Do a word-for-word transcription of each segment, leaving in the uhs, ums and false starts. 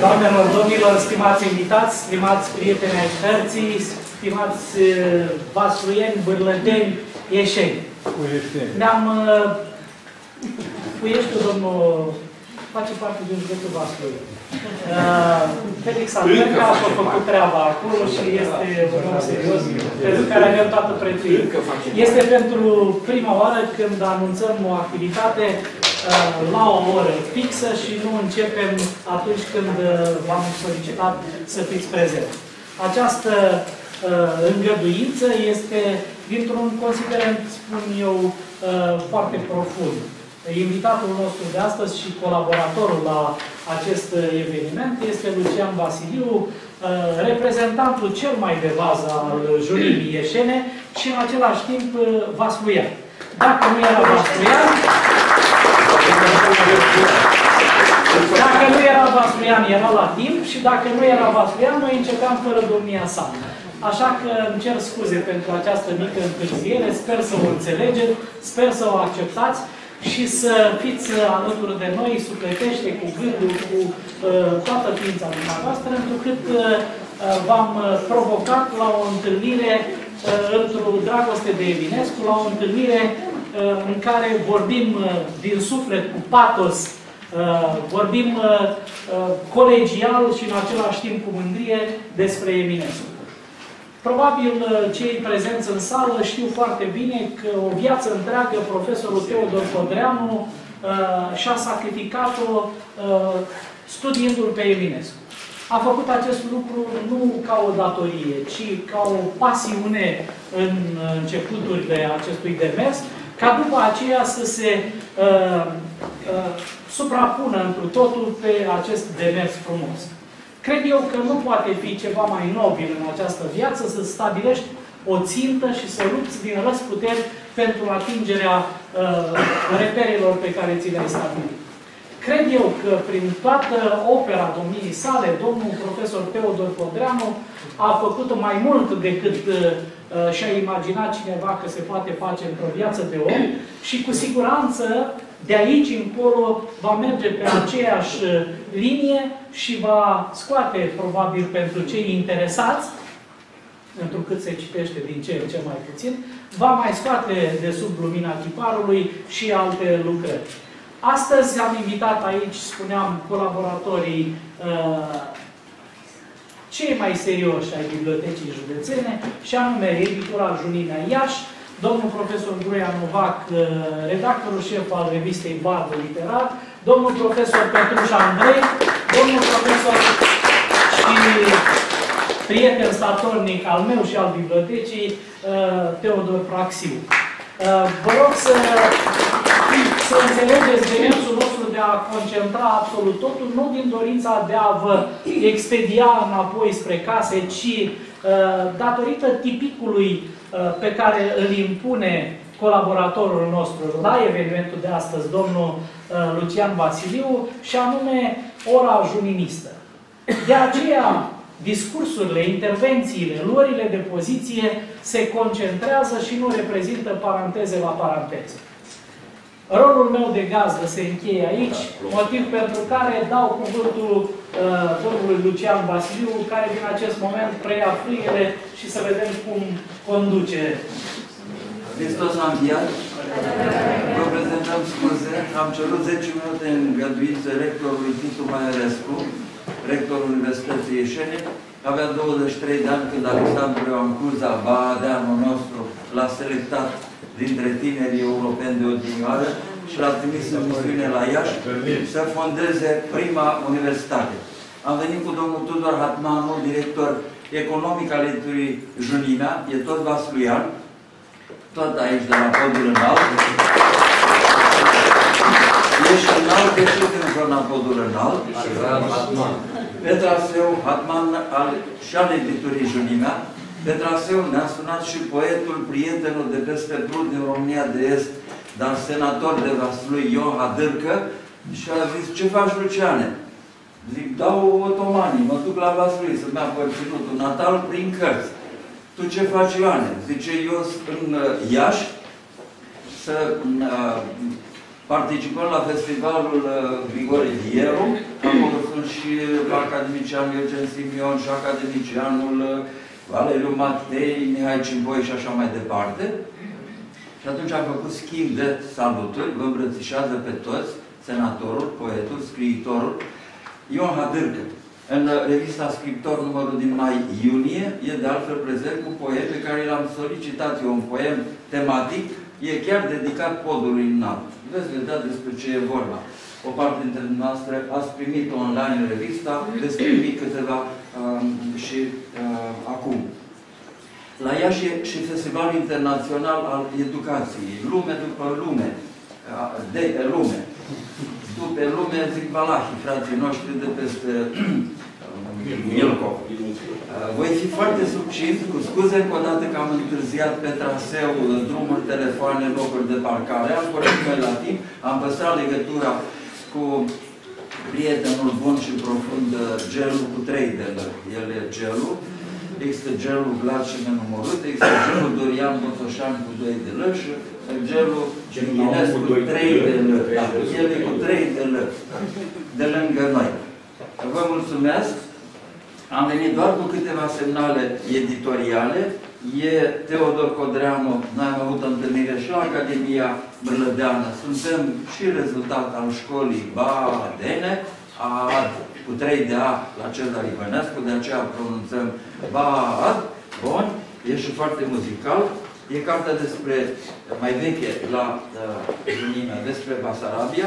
Doamnelor, domnilor, stimați invitați, stimați prieteni ai cărții, stimați vasluieni, bârlădeni, ieșeni. Ne-am... Puieștiul, domnul, face parte din județul Vaslui. Felix Alberca a făcut treaba acolo și este un om serios, pentru care avem toată prețuirea. Este pentru prima oară când anunțăm o activitate la o oră fixă și nu începem atunci când v-am solicitat să fiți prezenți. Această îngăduință este dintr-un considerent, spun eu, foarte profund. Invitatul nostru de astăzi și colaboratorul la acest eveniment este Lucian Vasiliu, reprezentantul cel mai de bază al jurii ieșene și în același timp vasluian. Dacă nu era vasluian, dacă nu era vasluian, era la timp și dacă nu era vasluian, noi începeam fără domnia sa. Așa că îmi cer scuze pentru această mică întârziere, sper să o înțelegeți, sper să o acceptați și să fiți alături de noi, sufletește, cu gândul, cu uh, toată ființa dumneavoastră, întrucât uh, v-am provocat la o întâlnire uh, într-o dragoste de Eminescu, la o întâlnire uh, în care vorbim uh, din suflet, cu patos, uh, vorbim uh, uh, colegial și în același timp cu mândrie despre Eminescu. Probabil cei prezenți în sală știu foarte bine că o viață întreagă profesorul Teodor Codreanu uh, și-a sacrificat-o uh, studiindu-l pe Eminescu. A făcut acest lucru nu ca o datorie, ci ca o pasiune în începuturile acestui demers, ca după aceea să se uh, uh, suprapună întru totul pe acest demers frumos. Cred eu că nu poate fi ceva mai nobil în această viață să stabilești o țintă și să lupți din răsputeri pentru atingerea uh, reperelor pe care ți le-ai stabilit. Cred eu că prin toată opera domniei sale, domnul profesor Teodor Codreanu a făcut mai mult decât uh, și-a imaginat cineva că se poate face într-o viață de om și cu siguranță de aici încolo va merge pe aceeași linie și va scoate, probabil pentru cei interesați, întrucât se citește din ce în ce mai puțin, va mai scoate de sub lumina tiparului și alte lucrări. Astăzi am invitat aici, spuneam, colaboratorii uh, cei mai serioși ai Bibliotecii Județene, și anume editura Junimea Iași, domnul profesor Gruia Novac, redactorul șef al revistei Bardă Literar, domnul profesor Petruș Andrei, domnul profesor și prieten statornic al meu și al bibliotecii, Teodor Praxiu. Vă rog să, să înțelegeți demersul nostru de a concentra absolut totul, nu din dorința de a vă expedia înapoi spre case, ci datorită tipicului pe care îl impune colaboratorul nostru la evenimentul de astăzi, domnul Lucian Vasiliu, și anume ora juministă. De aceea, discursurile, intervențiile, luările de poziție se concentrează și nu reprezintă paranteze la paranteze. Rolul meu de gazdă se încheie aici, motiv pentru care dau cuvântul uh, domnului Lucian Vasiliu, care din acest moment preia frâiele și să vedem cum conduce. Hristos a înviat. Vă prezentăm scuze. Am cerut zece minute în îngăduință rectorului Titu Maiorescu, rectorul Universității Ieșene. Avea douăzeci și trei de ani când Alexandru Ioan Cuza, baadeanul nostru, l-a selectat dintre tinerii europeni de odinioară și l-a trimis în misiune la Iași să fondeze prima universitate. Am venit cu domnul Tudor Hatmanu, director economic al editurii Junimea, e tot vasluian, tot aici de la podul înalt. Ești înalt decât în zona podul înalt. Pe traseu, Hatman al, și al editurii Junimea, pe traseu ne-a sunat și poetul, prietenul de peste Prut din România de Est, dar senator de Vaslui, Ion Hadârcă, și a zis, ce faci, Luciane? Zic, dau otomanii, mă duc la Vaslui să-mi ia părținutul natal prin cărți. Tu ce faci, Ioane? Zice, eu în Iași să uh, participăm la festivalul uh, Grigore Vieru, acolo sunt și și academicianul Eugen Simion și academicianul Valeriu Matei, Mihai Cimboi și așa mai departe. Și atunci am făcut schimb de saluturi, vă îmbrățișează pe toți, senatorul, poetul, scriitorul, Ion Hadârcă. În revista Scriptor, numărul din mai-iunie, e de altfel prezent cu poem pe care l-am solicitat eu, un poem tematic, e chiar dedicat podului înalt. Veți vedea despre ce e vorba. O parte dintre noastre ați primit online revista, veți primi câteva um, și uh, acum. La Iași e și Festivalul Internațional al Educației. Lume după lume. De pe lume. După lume, zic Valahi, frații noștri de peste Milcov. Voi fi foarte succint, cu scuze încă o dată că am întârziat pe traseu, drumuri, telefoane, locuri de parcare. Am pornit mai la timp, am păstrat legătura cu prietenul bun și profund, Gelul cu trei de L. El e Gelul. Există Gelul Vlad și nenumărât, există Gelul Dorian Botoșan cu doi de L și Gelul Ghinesc cu trei de L. Da, el e cu trei de L. De lângă noi. Vă mulțumesc. Am venit doar cu câteva semnale editoriale. E Teodor Codreanu, noi am avut o întâlnire și la Academia Brlădeană. Suntem și rezultat al școlii Badene, Baad, cu trei de A la Cezar Ivănescu, de aceea pronunțăm Baad. Bun, e și foarte muzical. E cartea despre, mai veche la uh, Junimea, despre Basarabia.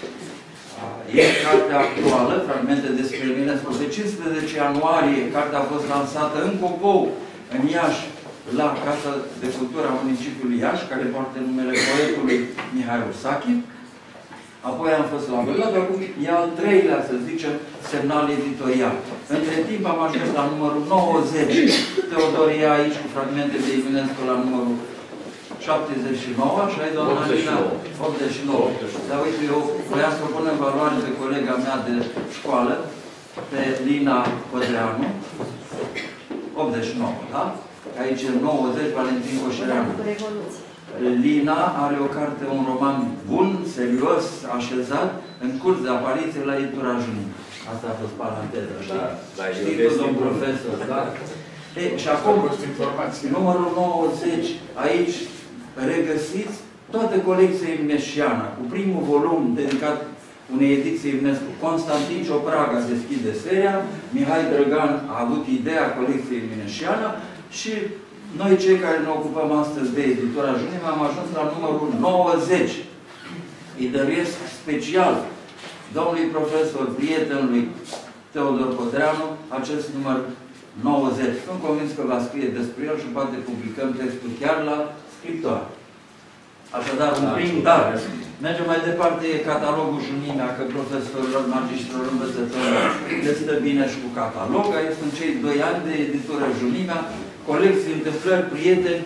E cartea actuală, fragmente despre Eminescu. Pe cincisprezece ianuarie, cartea a fost lansată în Copou, în Iași, la Casa de Cultură a municipiului Iași, care poartă numele poetului Mihai Ursachi. Apoi am fost la Vâlăd, acum e al treilea, să zicem, semnal editorial. Între timp am ajuns la numărul nouăzeci. Teodor e aici cu fragmente de Eminescu la numărul șaptezeci și nouă, așa e doamna Alina? optzeci și nouă. Dar uite, eu voiam să pun în valoare pe colega mea de școală, pe Lina Codreanu, optzeci și nouă, da? Aici e nouăzeci, Valentin Coșereanu. Lina are o carte, un roman bun, serios, așezat, în curs de apariție la editura Junim. Asta a fost paranteză, știi? Da, știi, domn profesor, da? E, și acum, numărul nouăzeci, aici regăsiți toată colecția Eminesciana, cu primul volum dedicat unei ediții Eminescu. Constantin Ciopraga deschide seria, Mihai Drăgan a avut ideea colecției Eminesciana și noi, cei care ne ocupăm astăzi de editura Junim, am ajuns la numărul nouăzeci. Îi dăruiesc special domnului profesor, prietenului Teodor Codreanu, acest număr nouăzeci. Sunt convins că va scrie despre el și poate publicăm textul chiar la Scriptor. Așadar, un prim dar. Mergem mai departe, e catalogul Junimea, că profesorilor, magistrilor, învățătorilor le stă bine și cu catalog. Aici sunt cei doi ani de editură Junimea, colecții, întâmplări, prieteni.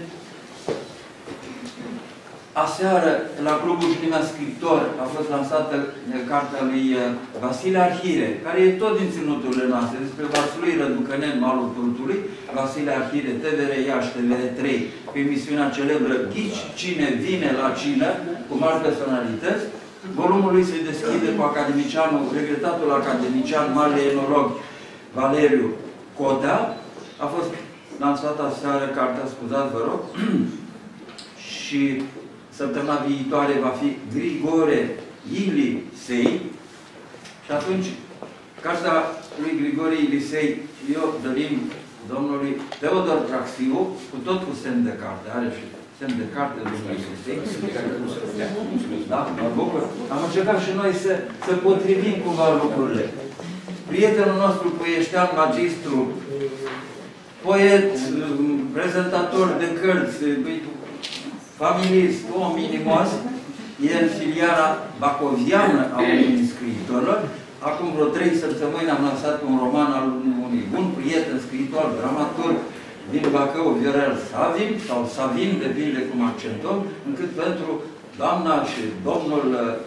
Aseară, la Clubul Junimea Scriptor, a fost lansată cartea lui Vasile Arhire, care e tot din ținuturile noastre, despre Vaslui Răducănen, Malul Prutului, Vasile Arhire, T V R Iași, T V R trei, cu emisiunea celebră Ghici cine vine la cină, cu mari personalități. Volumul lui se deschide cu academicianul, regretatul academician, mare enolog, Valeriu Codea. A fost lansată aseară cartea, scuzați, vă rog, și săptămâna viitoare va fi Grigore Ilisei. Și atunci, cartea lui Grigore Ilisei, eu dărim domnului Teodor Traxiu, cu tot cu semn de carte. Are și semn de carte lui Ilisei. Da, mă bucur. Am încercat și noi să, să potrivim cumva lucrurile. Prietenul nostru poeștean, magistru, poet, prezentator de cărți, familist, om minimos, e în filiara bacoviană a unui scriitorilor. Acum vreo trei săptămâni am lansat un roman al unui bun prieten, scriitor, dramaturg din Bacău, Viorel Savin, sau Savin, depinde cum accentăm, încât pentru doamna și domnul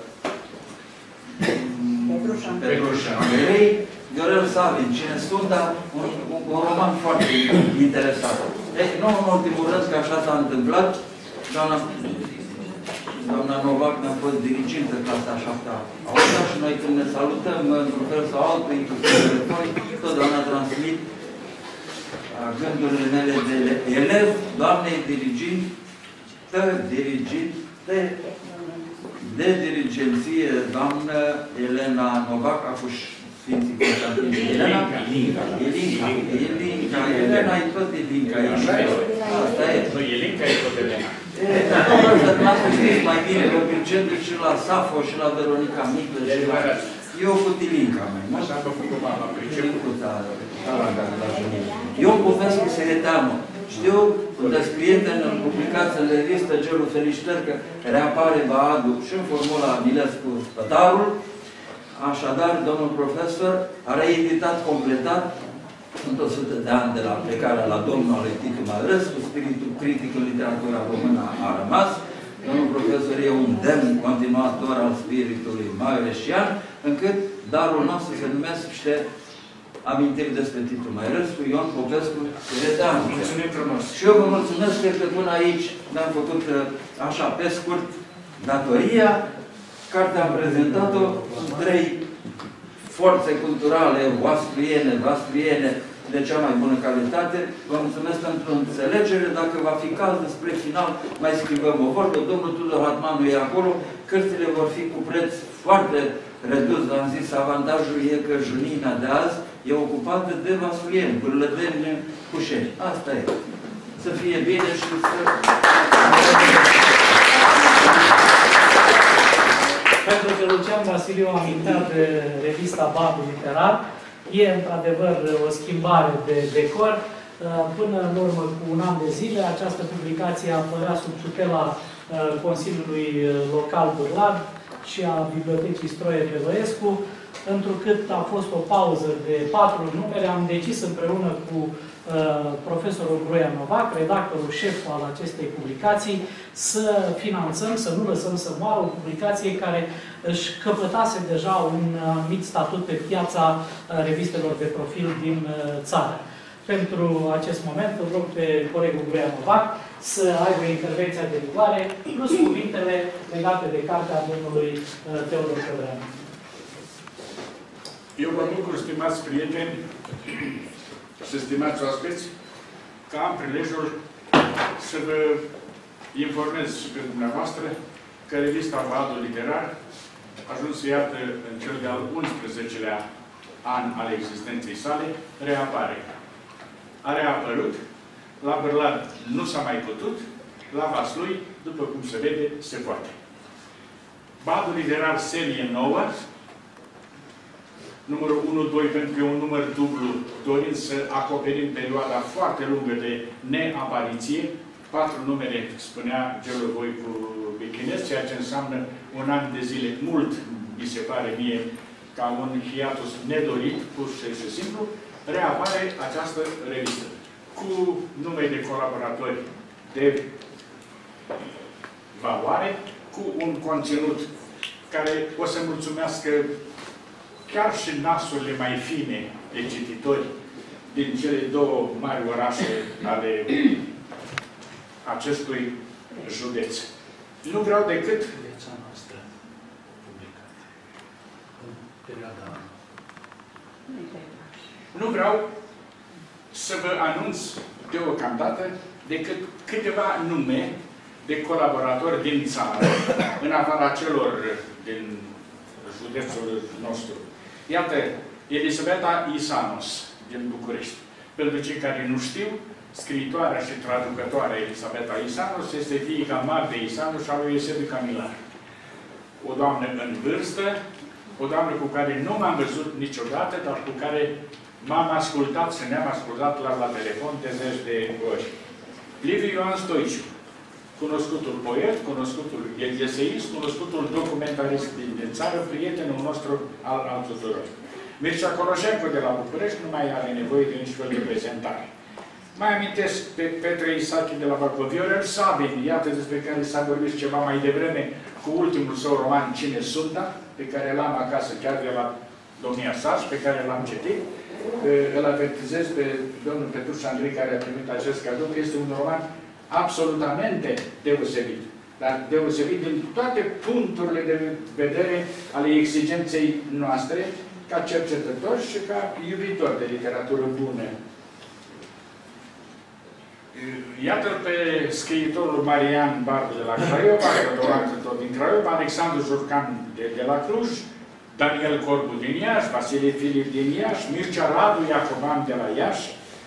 Petrușa Andrei, Viorel Savin, cine sunt, dar un, un, un roman foarte interesant. Ei, nu în ultimul rând, că așa s-a întâmplat, doamna doamna Novac ne-a fost dirigintă clasa a șaptea a opta și noi când ne salutăm într-un fel sau altul, inclusiv telefonic, totdeauna transmit gândurile mele de elev, doamnei diriginte, diriginte de dirigenție, doamnă Elena Novac, a fost Sfinții Constantin. Elena? Elinca. Elinca. Elinca. Elena e tot Elinca. Asta e. Nu, Elinca e tot Elena. Să m-ați știți mai bine, vă pricepe și la Safo și la Veronica Mică și la... Eu cu Tilinca mai, nu? Așa am făcut cu mama, priceput. Eu Popescu Sereteanu. Știu, sunteți prieteni, în publicați în revistă Gelul Felicitări, că reapare Baadu și în formula Milescu Tătarul. Așadar, domnul profesor a reeditat, completat, sunt o sută de ani de la plecarea la domnul ale Titu Mărescu, spiritul critic în literatura română a rămas. Domnul profesor e un demn continuator al spiritului măreșian, încât darul nostru se numește amintiri despre Titu Mărescu, Ion Popescu Sereteanu. Mulțumim frumos! Și eu vă mulțumesc, cred că până aici ne-am făcut așa pe scurt datoria. Cartea am prezentat-o, trei forțe culturale, oaspriene, vastriene, de cea mai bună calitate. Vă mulțumesc pentru înțelegere. Dacă va fi caz despre final, mai schimbăm o vorbă. Domnul Tudor Hatmanu e acolo. Cărțile vor fi cu preț foarte redus. V-am zis, avantajul e că junimea de azi e ocupată de vasurieni, bârlădeni, cușeni. Asta e. Să fie bine și să... Pentru că Lucian Vasiliu amintea de revista Baadu Literar, e într-adevăr o schimbare de decor. Până în urmă cu un an de zile, această publicație apărea sub tutela Consiliului Local Bârlad și a Bibliotecii Stroie Prevoiescu. Întrucât a fost o pauză de patru numere, am decis împreună cu profesorul Groia Novac, redactorul șef al acestei publicații, să finanțăm, să nu lăsăm să moară o publicație care își căpătase deja un anumit statut pe piața revistelor de profil din țară. Pentru acest moment, îl rog pe colegul Groia Novac să aibă intervenția de rigoare, plus cuvintele legate de cartea domnului Teodor Cădreanu. Eu vă bucur, stimați prieteni și stimați oaspeți, că am prilejul să vă informez și pe dumneavoastră că revista Baadu Literar a ajuns, iată, în cel de-al unsprezecelea an al existenței sale, reapare. A reapărut, la Bârlad nu s-a mai putut, la Vaslui, după cum se vede, se poate. Baadu Literar, serie nouă, numărul unu doi, pentru că e un număr dublu, dorind să acoperim perioada foarte lungă de neapariție. Patru numere, spunea Gelu Voicu Bechinez, ceea ce înseamnă un an de zile. Mult, mi se pare mie, ca un hiatus nedorit, pur și simplu, reapare această revistă. Cu nume de colaboratori de valoare, cu un conținut care o să mulțumească chiar și nasurile mai fine de cititori din cele două mari orașe ale acestui județ. Nu vreau decât noastră publicată în perioada... Nu vreau să vă anunț deocamdată decât câteva nume de colaboratori din țară, în afara celor din județul nostru. Iată, Elisabeta Isanos, din București. Pentru cei care nu știu, scriitoarea și traducătoarea Elisabeta Isanos este fiica Magde Isanos și a lui Eusebiu Camilar. O doamnă în vârstă, o doamnă cu care nu m-am văzut niciodată, dar cu care m-am ascultat și ne-am ascultat la, la telefon de zeci de ori. Liviu Ioan Stoiciu, cunoscutul poet, cunoscutul eseist, cunoscutul documentarist din, din țară, prietenul nostru al, al tuturor. Mircea Coroșencu de la București nu mai are nevoie de nici fel de prezentare. Mai amintesc pe Petre Isache de la Bacău, Viorel Sabin, iată despre care s-a vorbit ceva mai devreme, cu ultimul său roman Cine Sunda, pe care l-am acasă chiar de la domnia Saș, pe care l-am citit. Îl avertizez pe domnul Petruș Andrei, care a primit acest cadou, că este un roman absolutamente deosebit. dar deosebit din toate puncturile de vedere ale exigenței noastre, ca cercetători și ca iubitori de literatură bună. Iată-l pe scriitorul Marian Barbu de la Craiova, doctorantul tot din Craiova, Alexandru Jurcan de, de la Cluj, Daniel Corbu din Iași, Vasile Filip din Iași, Mircea Radu Iacoban de la Iași.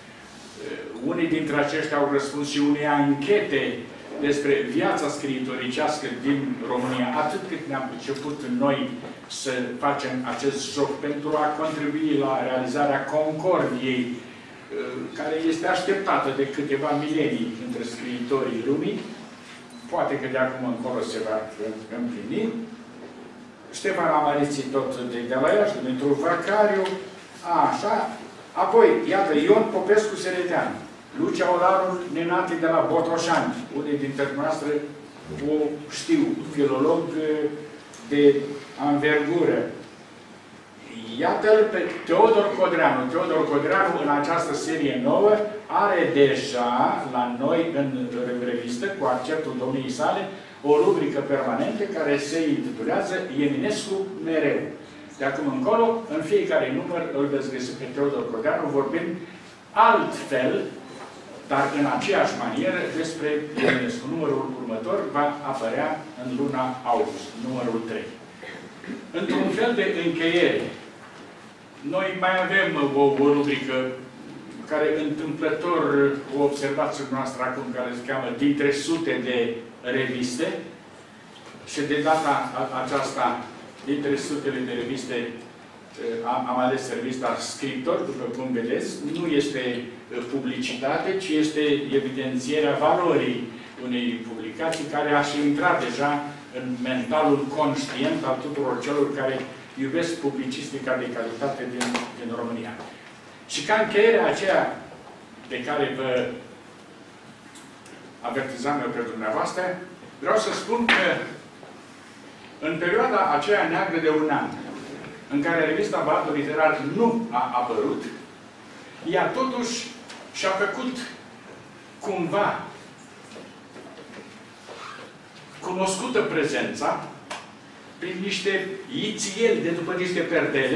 Unii dintre aceștia au răspuns și unei anchete despre viața scriitoricească din România, atât cât ne-am început noi să facem acest joc pentru a contribui la realizarea concordiei care este așteptată de câteva milenii între scriitorii lumii. Poate că de acum încolo se va împlini. Ștefan Amariții tot de, de la Iași, Dumitru Vacariu, așa. Apoi, iată, Ion Popescu Seredean, Lucia Olaru Nenati de la Botoșani, unii dintre noastre o știu, filolog de anvergură. Iată-l pe Teodor Codreanu. Teodor Codreanu, în această serie nouă, are deja la noi în revistă, cu acceptul domniei sale, o rubrică permanentă care se intitulează Eminescu mereu. De acum încolo, în fiecare număr, îl veți găsi pe Teodor Codreanu vorbind altfel, dar în aceeași manieră, despre Eminescu. Numărul următor va apărea în luna august, numărul trei. Într-un fel de încheiere, noi mai avem o, o rubrică care întâmplător o observați noastră acum, care se cheamă Dintre sute de reviste. Și de data aceasta, dintre sutele de reviste, am, am ales revista Scriitor, după cum vedeți. Nu este publicitate, ci este evidențierea valorii unei publicații care a și intrat deja în mentalul conștient al tuturor celor care iubesc publicistica de calitate din, din România. Și ca încheierea aceea de care vă avertizam eu pe dumneavoastră, vreau să spun că în perioada aceea neagră de un an, în care revista Balatul Literar nu a apărut, ea totuși și-a făcut cumva cunoscută prezența prin niște ițieli de după niște perdele,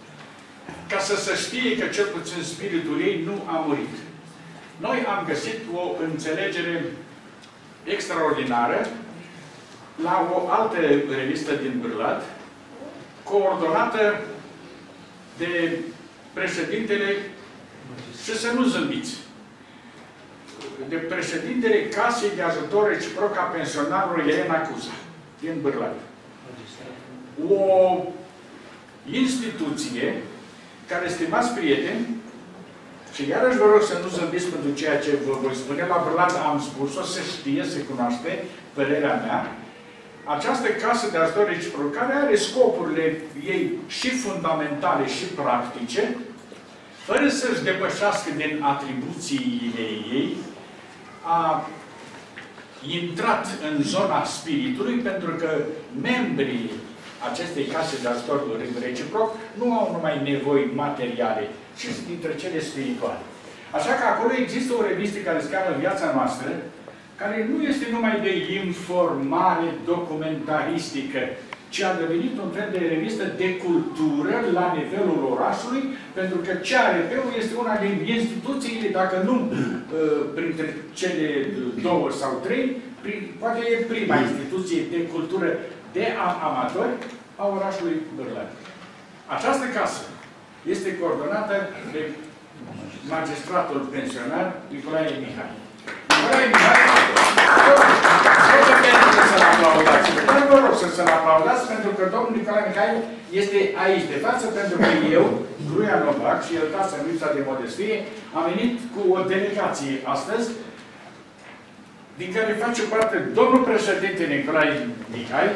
ca să se știe că cel puțin spiritul ei nu a murit. Noi am găsit o înțelegere extraordinară la o altă revistă din Bârlat, coordonată de președintele, și să nu zâmbiți, de președintele Casei de Ajutor Reciproc a Pensionarilor Elena Cuza, din Bârlat. O instituție care, stimați prieteni, și iarăși vă rog să nu zâmbiți pentru ceea ce vă voi spune, la Bârlat am spus-o, se știe, se cunoaște, părerea mea. Această casă de ajutor reciproc, care are scopurile ei și fundamentale și practice, fără să-și depășească din atribuțiile ei, a intrat în zona spiritului, pentru că membrii acestei case de ajutor reciproc nu au numai nevoi materiale, ci dintre cele spirituale. Așa că acolo există o revistă care se cheamă Viața Noastră, care nu este numai de informare documentaristică, ci a devenit un fel de revistă de cultură la nivelul orașului, pentru că C A R P-ul este una din instituțiile, dacă nu uh, printre cele două sau trei, prin, poate e prima instituție de cultură de amatori a orașului Bârlat. Această casă este coordonată de magistratul pensionar Nicolae Mihai. Nicolae Mihai, vă permite să-l aplaudați. Dar vă rog să-l aplaudați, pentru că domnul Nicolae Mihai este aici de față, pentru că eu, Gruia Novac și el casă în lipsa de modestie, am venit cu o delegație astăzi, din care face parte domnul președinte Nicolae Mihai.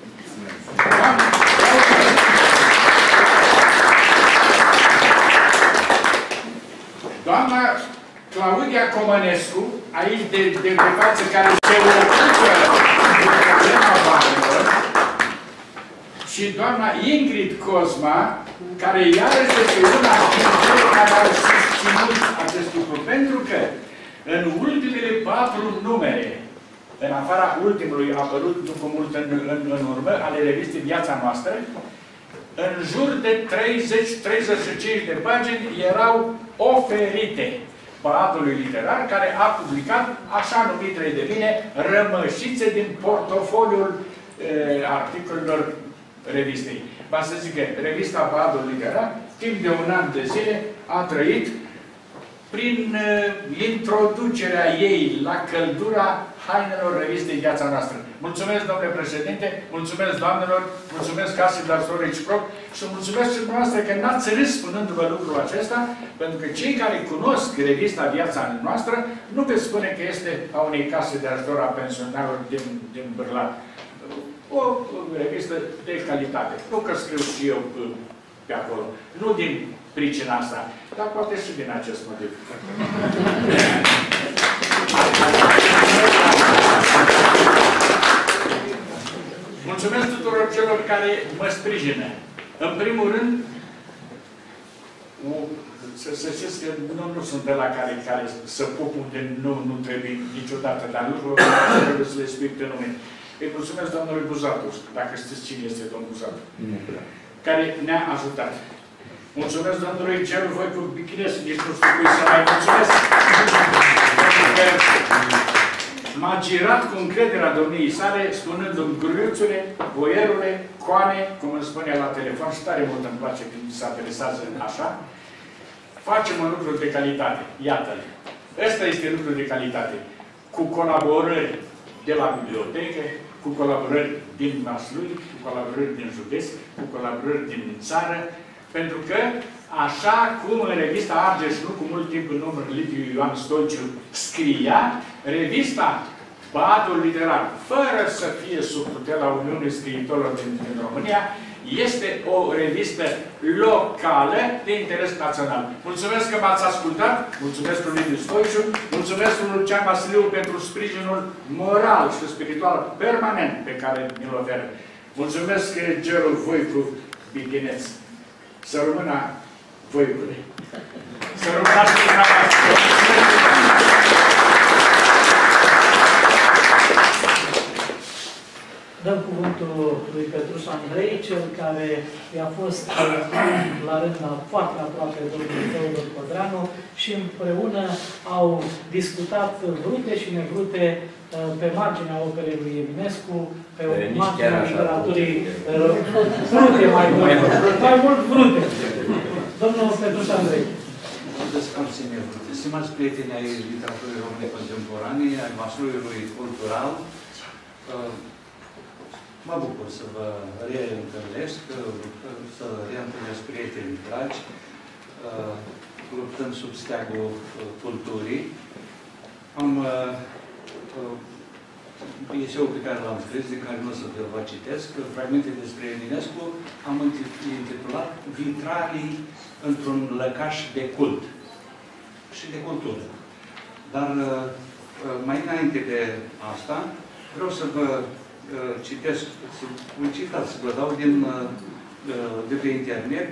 Doamna Claudia Comănescu, aici de, de, de față, care se ocupă de problema banilor, și doamna Ingrid Cosma, care iarăși este una dintre cele care au susținut acest lucru, pentru că în ultimele patru numere, în afara ultimului apărut cu mult în, în, în urmă, ale revistei Viața Noastră, în jur de treizeci treizeci și cinci de pagini erau oferite Palatului Literar, care a publicat, așa numitele de bine, rămășițe din portofoliul e, articolelor revistei. Va să zic că revista Palatul Literar, timp de un an de zile, a trăit prin uh, introducerea ei la căldura hainelor revistei Viața Noastră. Mulțumesc, domnule președinte, mulțumesc, doamnelor, mulțumesc Casei de Ajutor Reciproc și mulțumesc și dumneavoastră că n-ați râs spunându-vă lucrul acesta, pentru că cei care cunosc revista Viața Noastră nu veți spune că este a unei case de ajutor a pensionarilor din, din Bârlat. O revistă de calitate. Nu că scriu și eu pe acolo. Nu din pricina asta, dar poate și din acest motiv. Mulțumesc tuturor celor care mă sprijină. În primul rând, să, să știți că nu, nu sunt de la care, care să pup unde nu, nu trebuie niciodată, dar lucrurile trebuie să le spui pe nume. Îi mulțumesc domnului Buzatu, dacă știți cine este domnul Buzatu, care ne-a ajutat. Mulțumesc domnului Gelu Voicu Bichinescu, nici nu știu cui să mai mulțumesc. M-a girat cu încrederea domniei sale, spunându-mi gruiuțule, boierule, coane, cum îmi spunea la telefon, și tare mult îmi place când se adresează așa. Facem un lucru de calitate. Iată-l. Ăsta este lucru de calitate. Cu colaborări de la bibliotecă, cu colaborări din Vaslui, cu colaborări din județ, cu colaborări din țară, pentru că, așa cum în revista Argeș, nu cu mult timp în urmă, Liviu Ioan Stolciu scria, revista Palatul Literar, fără să fie sub tutela Uniunii Scriitorilor din, din România, este o revistă locală de interes național. Mulțumesc că m-ați ascultat, mulțumesc lui Liviu Stoiciu, mulțumesc lui Lucian Vasiliu pentru sprijinul moral și spiritual permanent pe care mi-l oferă. Mulțumesc Gerul Voicu Bighineț. Să rămână Voicule. Să rămână și dumneavoastră. Dăm cuvântul lui Petruș Andrei, cel care i-a fost la rând foarte aproape domnului Teodor Codreanu și împreună au discutat vrute și nevrute pe marginea operei lui Eminescu, pe marginea literaturii vrute mai mult, mai mult vrute. Domnul Petruș Andrei. Stimați prieteni ai literaturii române contemporane, ai masului cultural, mă bucur să vă reîntâlnesc, să reîntâlnesc prieteni dragi, luptând sub steagul culturii. Am eseul pe care l-am scris, de care nu o să vă citesc, fragmente despre Eminescu, am intitulat Vitralii într-un lăcaș de cult și de cultură. Dar mai înainte de asta, vreau să vă citesc, să vă citați, să vă dau din, de pe internet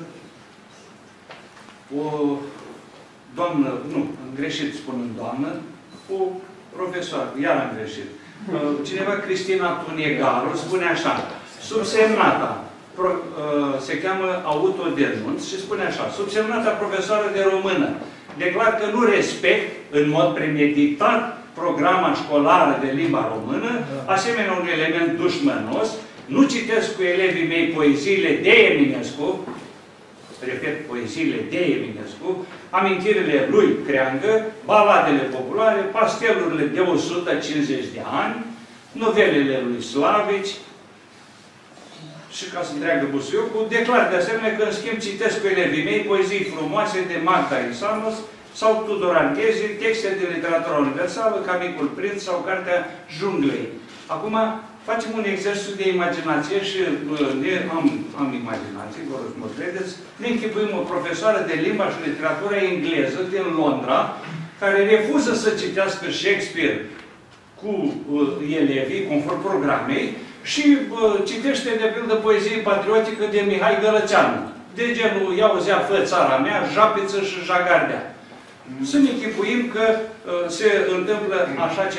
o doamnă, nu, am greșit spunând doamnă, o profesoară, iar am greșit. Cineva, Cristina Tuniegaru, spune așa, subsemnata, pro, se cheamă autodenunț și spune așa, subsemnata profesoară de română, declar că nu respect în mod premeditat programa școlară de limba română, asemenea un element dușmănos, nu citesc cu elevii mei poeziile de Eminescu, repet, poeziile de Eminescu, amintirile lui Creangă, baladele populare, pastelurile de o sută cincizeci de ani, novelele lui Slavici și ca să întreagă Busuiocu, declar de asemenea că, în schimb, citesc cu elevii mei poezii frumoase de Magda Isanos sau Tudor Anghezi, texte de literatură universală, ca Micul Prinț sau Cartea Junglei. Acum, facem un exercițiu de imaginație și ne, am, am imaginație, vă rog să mă credeți, ne închipuim o profesoară de limba și literatură engleză din Londra, care refuză să citească Shakespeare cu uh, elevii, conform programei, și uh, citește, de pildă, poezie patriotică de Mihai Gălățeanu. De genul, ia o zea, fă țara mea, Japiță și Jagardea. Să ne închipuim că uh, se întâmplă așa ceva.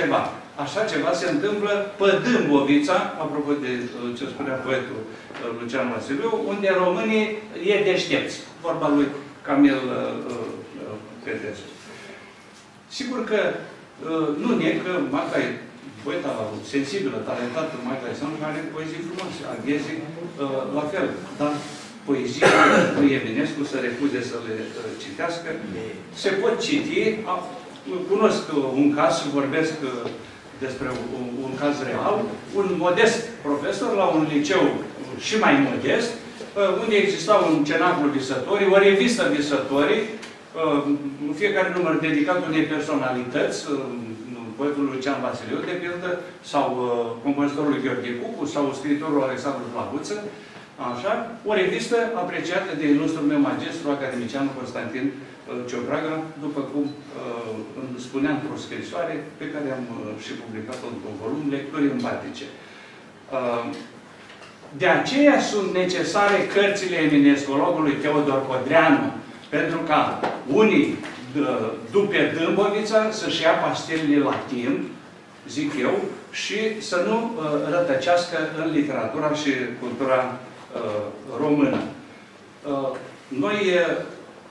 așa ceva se întâmplă pe Dâmbovița, apropo de ce spunea poetul Lucian Vasiliu, unde românii e deștepți. Vorba lui Camil Petrescu. Sigur că nu neg că Magda e poeta sensibilă, talentată, Magda Alexandru, care are poezii frumoase, Aghezi la fel. Dar poezia lui Eminescu să refuze să le citească. Se pot citi. Cunosc un caz și vorbesc despre un, un caz real. Un modest profesor la un liceu și mai modest, unde exista un cenaclu visătorii, o revistă visătorii, fiecare număr dedicat unei personalități, poetul Lucian Vasiliu, de pildă, sau compozitorul Gheorghe Cucu, sau scriitorul Alexandru Plaguță, așa, o revistă apreciată de ilustrul meu magistru, academicianul Constantin Ciopraga, după cum uh, îmi spunea într-o scrisoare, pe care am uh, și publicat-o într-un volum, Lecturi împatice. Uh, de aceea sunt necesare cărțile eminescologului Teodor Codreanu, pentru ca unii, după Dâmbovița, să-și ia pastilele la timp, zic eu, și să nu uh, rătăcească în literatura și cultura uh, română. Uh, noi uh,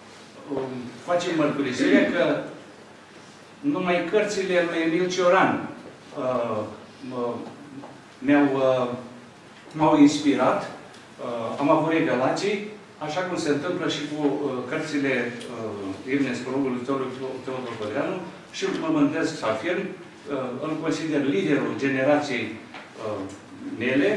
facem mărturisirea că numai cărțile lui Emil Cioran uh, uh, mi-au uh, inspirat, uh, am avut revelații, așa cum se întâmplă și cu uh, cărțile uh, eminescologului Teodor Codreanu, și mă mândresc să afirm, uh, îl consider liderul generației uh, mele.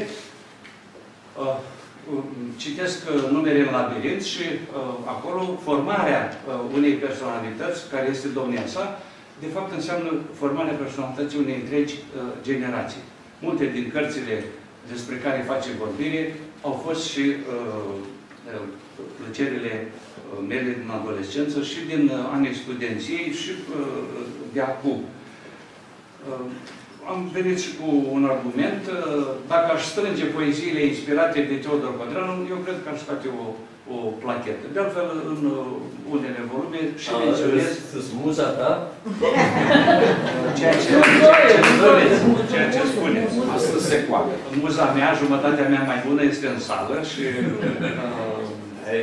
Uh, Citesc uh, numere în labirint și uh, acolo formarea uh, unei personalități, care este domnia sa, de fapt înseamnă formarea personalității unei întregi uh, generații. Multe din cărțile despre care face vorbire au fost și uh, plăcerile uh, mele din adolescență și din uh, anii studenției și uh, de acum. Uh, Am venit și cu un argument. Dacă aș strânge poeziile inspirate de Teodor Codreanu, eu cred că aș scoate o, o plachetă. De altfel, în unele volume și menționez... muza ta? Ceea ce, ceea ce spuneți. Ceea ce spuneți. Astăzi se poate. Muza mea, jumătatea mea mai bună, este în sală și... Uh,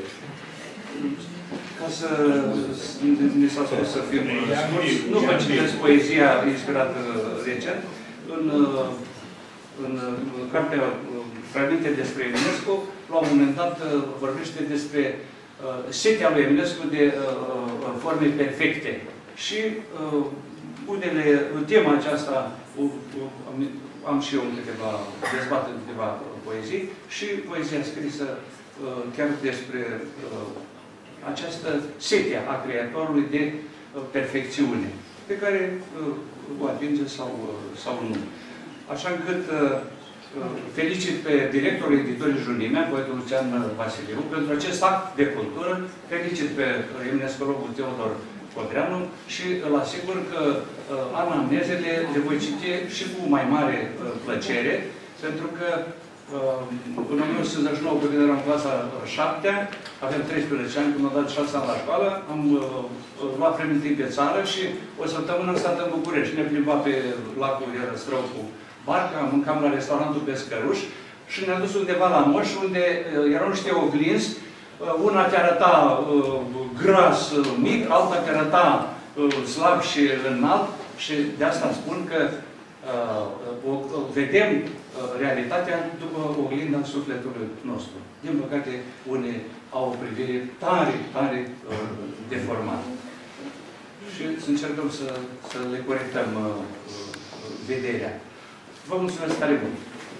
ca să ne s-a spus să fim scurți, nu vă citesc poezia inspirată recent, în, în, în cartea Fragmente despre Eminescu, la un moment dat vorbește despre uh, setea lui Eminescu de uh, forme perfecte. Și uh, unele, tema aceasta, uh, uh, am și eu câteva, dezbat în câteva poezii, și poezia scrisă uh, chiar despre uh, această setea a Creatorului de uh, perfecțiune, pe care uh, o atinge sau, uh, sau nu. Așa încât uh, felicit pe directorul editorii Junimea, poetul Lucian Vasiliu, pentru acest act de cultură, felicit pe eminescologul Teodor Codreanu și îl asigur că uh, anamnezele le voi citi și cu mai mare uh, plăcere, pentru că uh, în o mie nouă sute cincizeci și nouă, când eram în clasa șaptea, avem treisprezece ani, când am dat șase ani la școală, am uh, luat premiul întâi pe țară și o săptămână am stat în București. Ne plimba pe lacul Erăstrău cu barca, mâncam la restaurantul Pescăruș și ne-a dus undeva la Moș, unde uh, erau niște oglinzi. Uh, una te arăta uh, gras, uh, mic, alta te arăta uh, slab și înalt, și de asta spun că uh, o, o, vedem uh, realitatea după oglinda sufletului nostru. Din păcate, unii au o privire tare, tare uh, deformată. Și să încercăm să, să le corectăm uh, uh, vederea. Vă mulțumesc tare mult!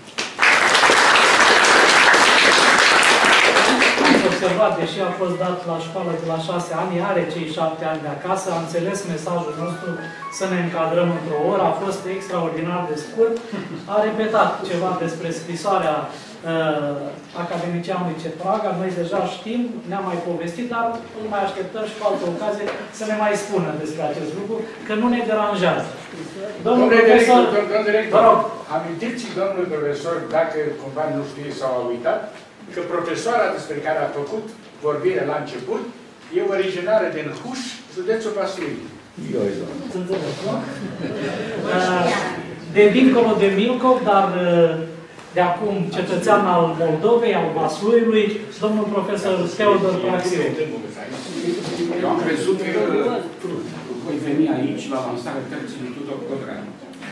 Am observat, deși a fost dat la școală de la șase ani, are cei șapte ani de acasă, a înțeles mesajul nostru să ne încadrăm într-o oră, a fost extraordinar de scurt, a repetat ceva despre scrisoarea uh, academicianului Ciopraga, noi deja știm, ne-am mai povestit, dar îl mai așteptăm și cu altă ocazie să ne mai spună despre acest lucru, că nu ne deranjează. Domnul profesor, vă rog. Amintiți, domnul profesor, dacă cumva nu știe sau a uitat, că profesoara despre care a făcut vorbire la început e originară din Huș, județul Vaslui. Să înțeleg, nu? De dincolo de Milcov, dar de acum cetățean al Moldovei, al Vasluiului, domnul profesor Teodor Praxiu. Eu am crezut că voi veni aici la lansarea cărții lui Tudor Codreanu.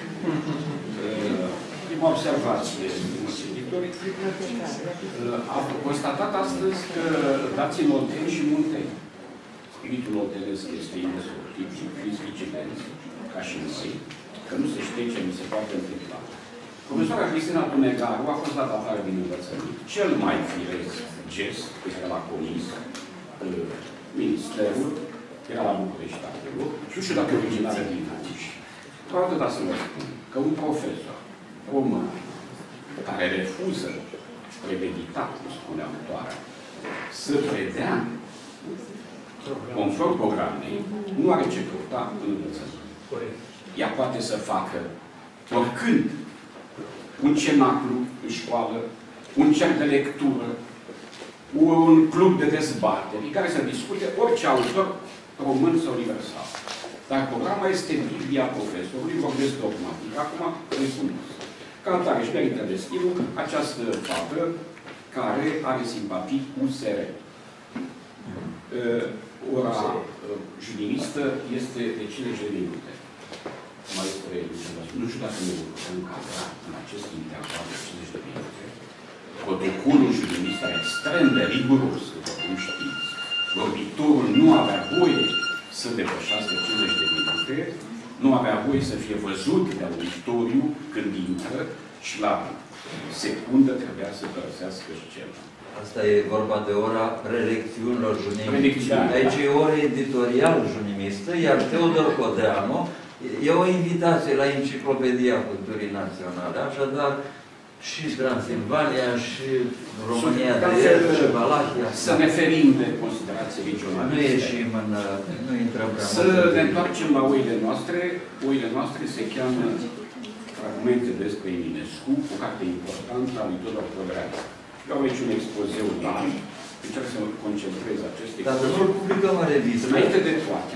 Prima observație, editori, am constatat astăzi că dați-n olteni și munteni. Spiritul oltenesc este indestructibil, fiți vigilenți, ca și noi, că nu se știe ce mi se poate întâmpla. Profesoara Cristina Tunegaru a fost dat afară din învățământ. Cel mai firesc gest pe care l-a comis ministerul era la București acolo. Nu știu dacă e originară din aici. Doar atâta să vă spun că un profesor român care refuză premeditat, cum spunea autoarea, să predea conform programei, nu are ce căuta în învățământ. Ea poate să facă oricând un cenaclu în școală, un cerc de lectură, un club de dezbateri, în care să discute orice autor român sau universal. Dar programa este Biblia profesorului, vorbesc dogmatic. Acum îi cunosc. Ca atare și merită de stimul această faptă care are simpatii cu S R. Ora juridică este de cincizeci de minute. Mai este, nu știu dacă ne putem încadra în acest interval de cincizeci de minute. Protocolul juridic este extrem de riguros, după cum știți. Vorbitorul nu avea voie să depășească cincizeci de minute, nu avea voie să fie văzut de auditoriu când intră și la secundă trebuia să părăsească scena. Asta e vorba de ora prelecțiunilor junimiste. Aici e ora editorial junimistă, iar Teodor Codreanu e o invitație la Enciclopedia Culturii Naționale. Așadar, și Transilvania, și România de Est, și Valahia. Să ne ferim de considerații regionale. Nu ieșim în... nu intrăm prea Să ne întoarcem la oile noastre. Oile noastre se cheamă Fragmente despre Eminescu, o carte importantă a lui Tudor Codreanu. Eu am aici un expozeu larg, încerc să mă concentrez acest expozeu. Dar să nu publicăm în revistă. Înainte de toate,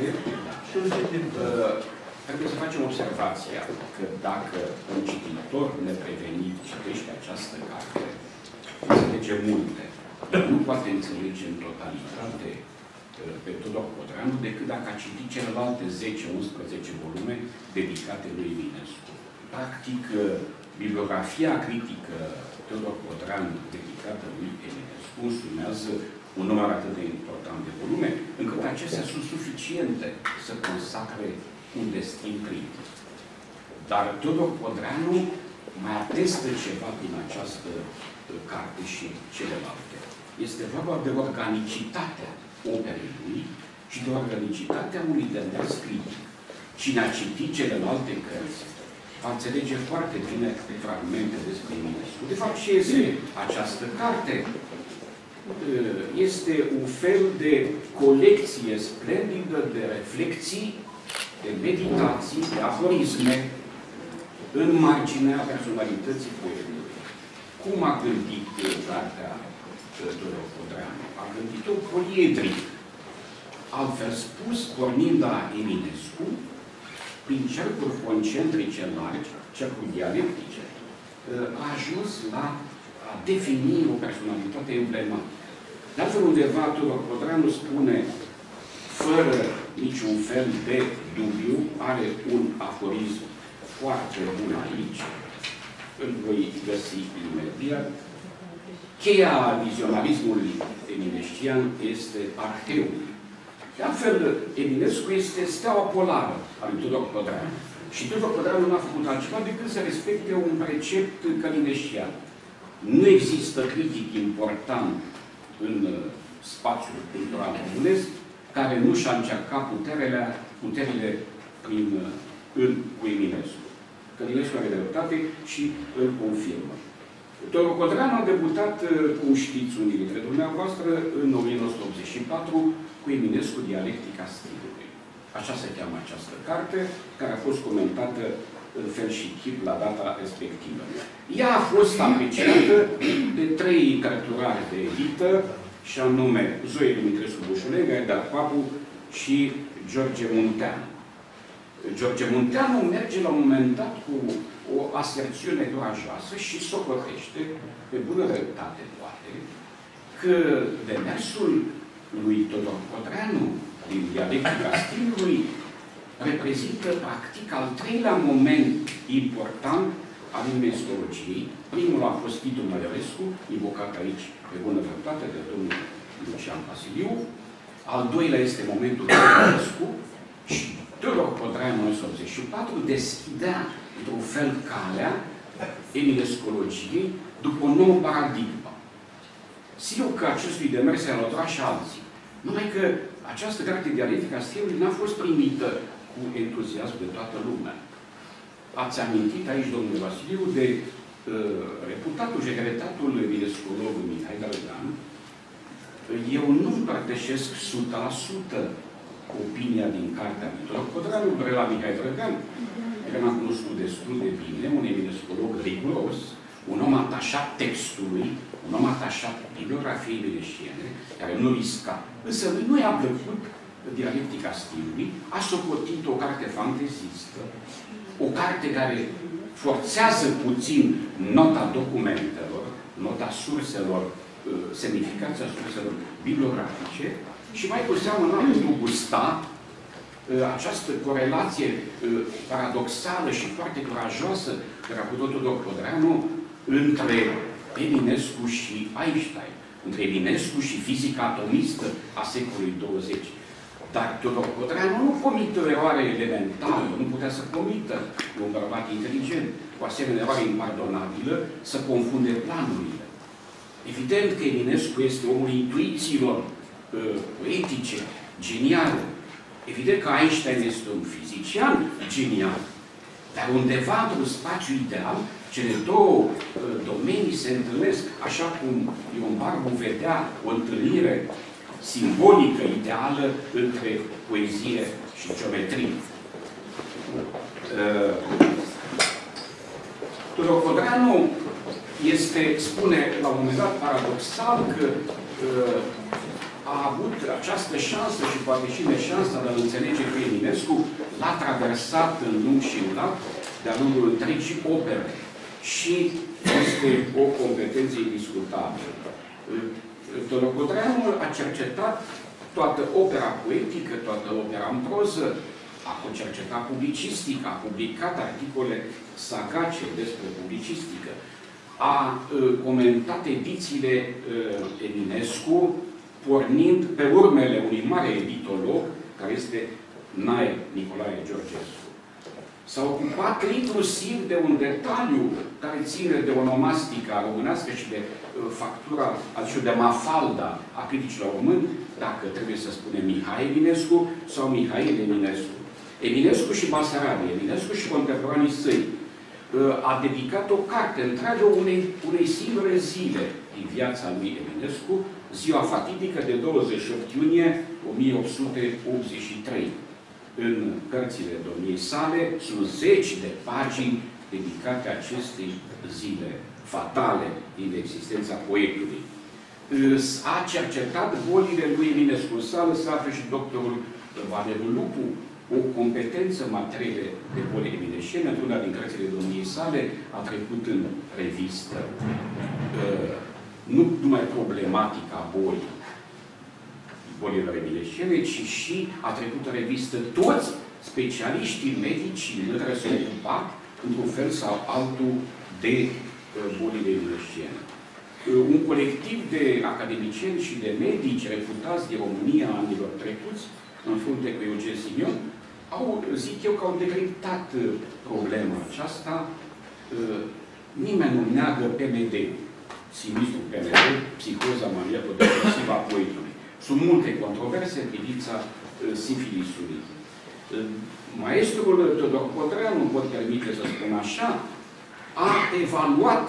trebuie să facem observația că dacă un cititor neprevenit citește această carte, înțelege multe. Nu poate înțelege în totalitate pe Tudor Codreanu decât dacă a citit celelalte zece unsprezece volume dedicate lui Eminescu. Practic, bibliografia critică Tudor Codreanu dedicată lui Eminescu însumează un număr atât de important de volume, încât acestea sunt suficiente să consacre un destin critic. Dar Tudor Codreanu mai atestă ceva din această carte și celelalte. Este vorba de organicitatea operei lui și de organicitatea unui demers critic. Cine a citit celelalte cărți va înțelege foarte bine fragmente despre Eminescu. De fapt, ce este această carte? Este un fel de colecție splendidă de reflexii, de meditații, de aforisme în marginea personalității poetului. Cum a gândit cartea Tudor Codreanu? A gândit-o poliedric. Altfel spus, pornind la Eminescu, prin cercuri concentrice largi, cercuri dialectice, a ajuns la a defini o personalitate emblematică. De altfel, undeva, Tudor Codreanu spune, fără niciun fel de dubiu, are un aforism foarte bun aici, îl voi găsi imediat. Cheia vizionarismului eminescian este arheul. De altfel, Eminescu este steaua polară a lui Tudor Codreanu. Și Tudor Codreanu n-a făcut altceva decât să respecte un precept călineștian. Nu există critic important în spațiul cultural românesc care nu și-a încercat puterile, puterile prin, în, cu Eminescu. Călinescu are dreptate și îl confirmă. Tudor Codreanu a debutat, cum știți unii dintre dumneavoastră, în o mie nouă sute optzeci și patru cu Eminescu, Dialectica stilului. Așa se cheamă această carte, care a fost comentată în fel și chip la data respectivă. Ea a fost apreciată de trei cărturari de elită, și anume Zoe Dumitrescu Bușulega, Edgar Papu și George Munteanu. George Munteanu merge la un moment dat cu o aserțiune curajoasă și socotește, pe bună dreptate poate, că demersul lui Tudor Codreanu din dialectica stilului reprezintă practic al treilea moment important al imnestologiei. Primul a fost Titu Mălărescu, invocat aici pe bună dreptate de domnul Lucian Vasiliu. Al doilea este momentul Mălărescu și Tudor Codreanu în o mie nouă sute optzeci și patru deschidea, într-un fel, calea eminescologiei după o nouă paradigmă. Sigur că acestui demers se alătura și alții. Numai că această carte dialectică a stilului n-a fost primită cu entuziasm de toată lumea. Ați amintit aici, domnule Vasiliu, de uh, reputatul și regretatul eminescolog Mihai Drăgan. Eu nu împărtășesc o sută la sută opinia din cartea lui Tudor Codreanu la Mihai Drăgan, că n-am cunoscut destul de bine, un eminescolog riguros, un om atașat textului, un om atașat bibliografiei mileșiene, care nu risca. Însă lui nu i-a plăcut dialectica stilului, a socotit o carte fantezistă, o carte care forțează puțin nota documentelor, nota surselor, semnificația surselor bibliografice și mai cu seamă n-a putut gusta această corelație paradoxală și foarte curajoasă care a putut Tudor Codreanu între Eminescu și Einstein, între Eminescu și fizica atomistă a secolului douăzeci. Dar Tudor Codreanu nu comite o eroare elementară, nu putea să comită un bărbat inteligent, cu asemenea eroare impardonabilă, să confunde planurile. Evident că Eminescu este omul intuițiilor uh, poetice, geniale. Evident că Einstein este un fizician genial. Dar undeva într-un spațiu ideal, cele două uh, domenii se întâlnesc așa cum Ion Barbu vedea o întâlnire simbolică, ideală, între poezie și geometrie. Uh, Tudor Codreanu este, spune la un moment dat, paradoxal că uh, a avut această șansă și poate și neșansa de a înțelege că Eminescu l-a traversat în lung și în lat de-a lungul întregii opere și este o competență indiscutabilă. Tudor Codreanu a cercetat toată opera poetică, toată opera în proză, a cercetat publicistică, a publicat articole sagace despre publicistică, a uh, comentat edițiile uh, Eminescu, pornind pe urmele unui mare editolog, care este Nae Nicolae Georgescu. S-a ocupat inclusiv de un detaliu care ține de onomastica românească și de uh, factura, adică de mafalda a criticilor români, dacă trebuie să spunem Mihai Eminescu sau Mihail Eminescu. Eminescu și Basarabia, Eminescu și contemporanii săi, a dedicat o carte întreagă unei, unei singure zile din viața lui Eminescu, ziua fatidică de douăzeci și opt iunie o mie opt sute optzeci și trei. În cărțile domniei sale sunt zeci de pagini dedicate acestei zile fatale din existența poetului. A cercetat bolile lui Eminescu. În sală se află și doctorul Valeriu Lupu, o competență materie de boli emineșene, într-una din cărțile domniei sale, a trecut în revistă uh, nu numai problematica bolii, bolilor emineșene, ci și a trecut în revistă toți specialiștii medici care s-au ocupat, într-un fel sau altul, de uh, bolile emineșene. Uh, un colectiv de academicieni și de medici reputați de România anilor trecuți, în frunte cu Eugen Simion, au, zic eu, că au decriptat problema aceasta. Nimeni nu neagă P M D-ul, sinistrul P M D, psihoza maniaco-depresivă a poetului. Sunt multe controverse în privința sifilisului. Maestrul Tudor Codreanu, nu pot permite să spun așa, a evaluat,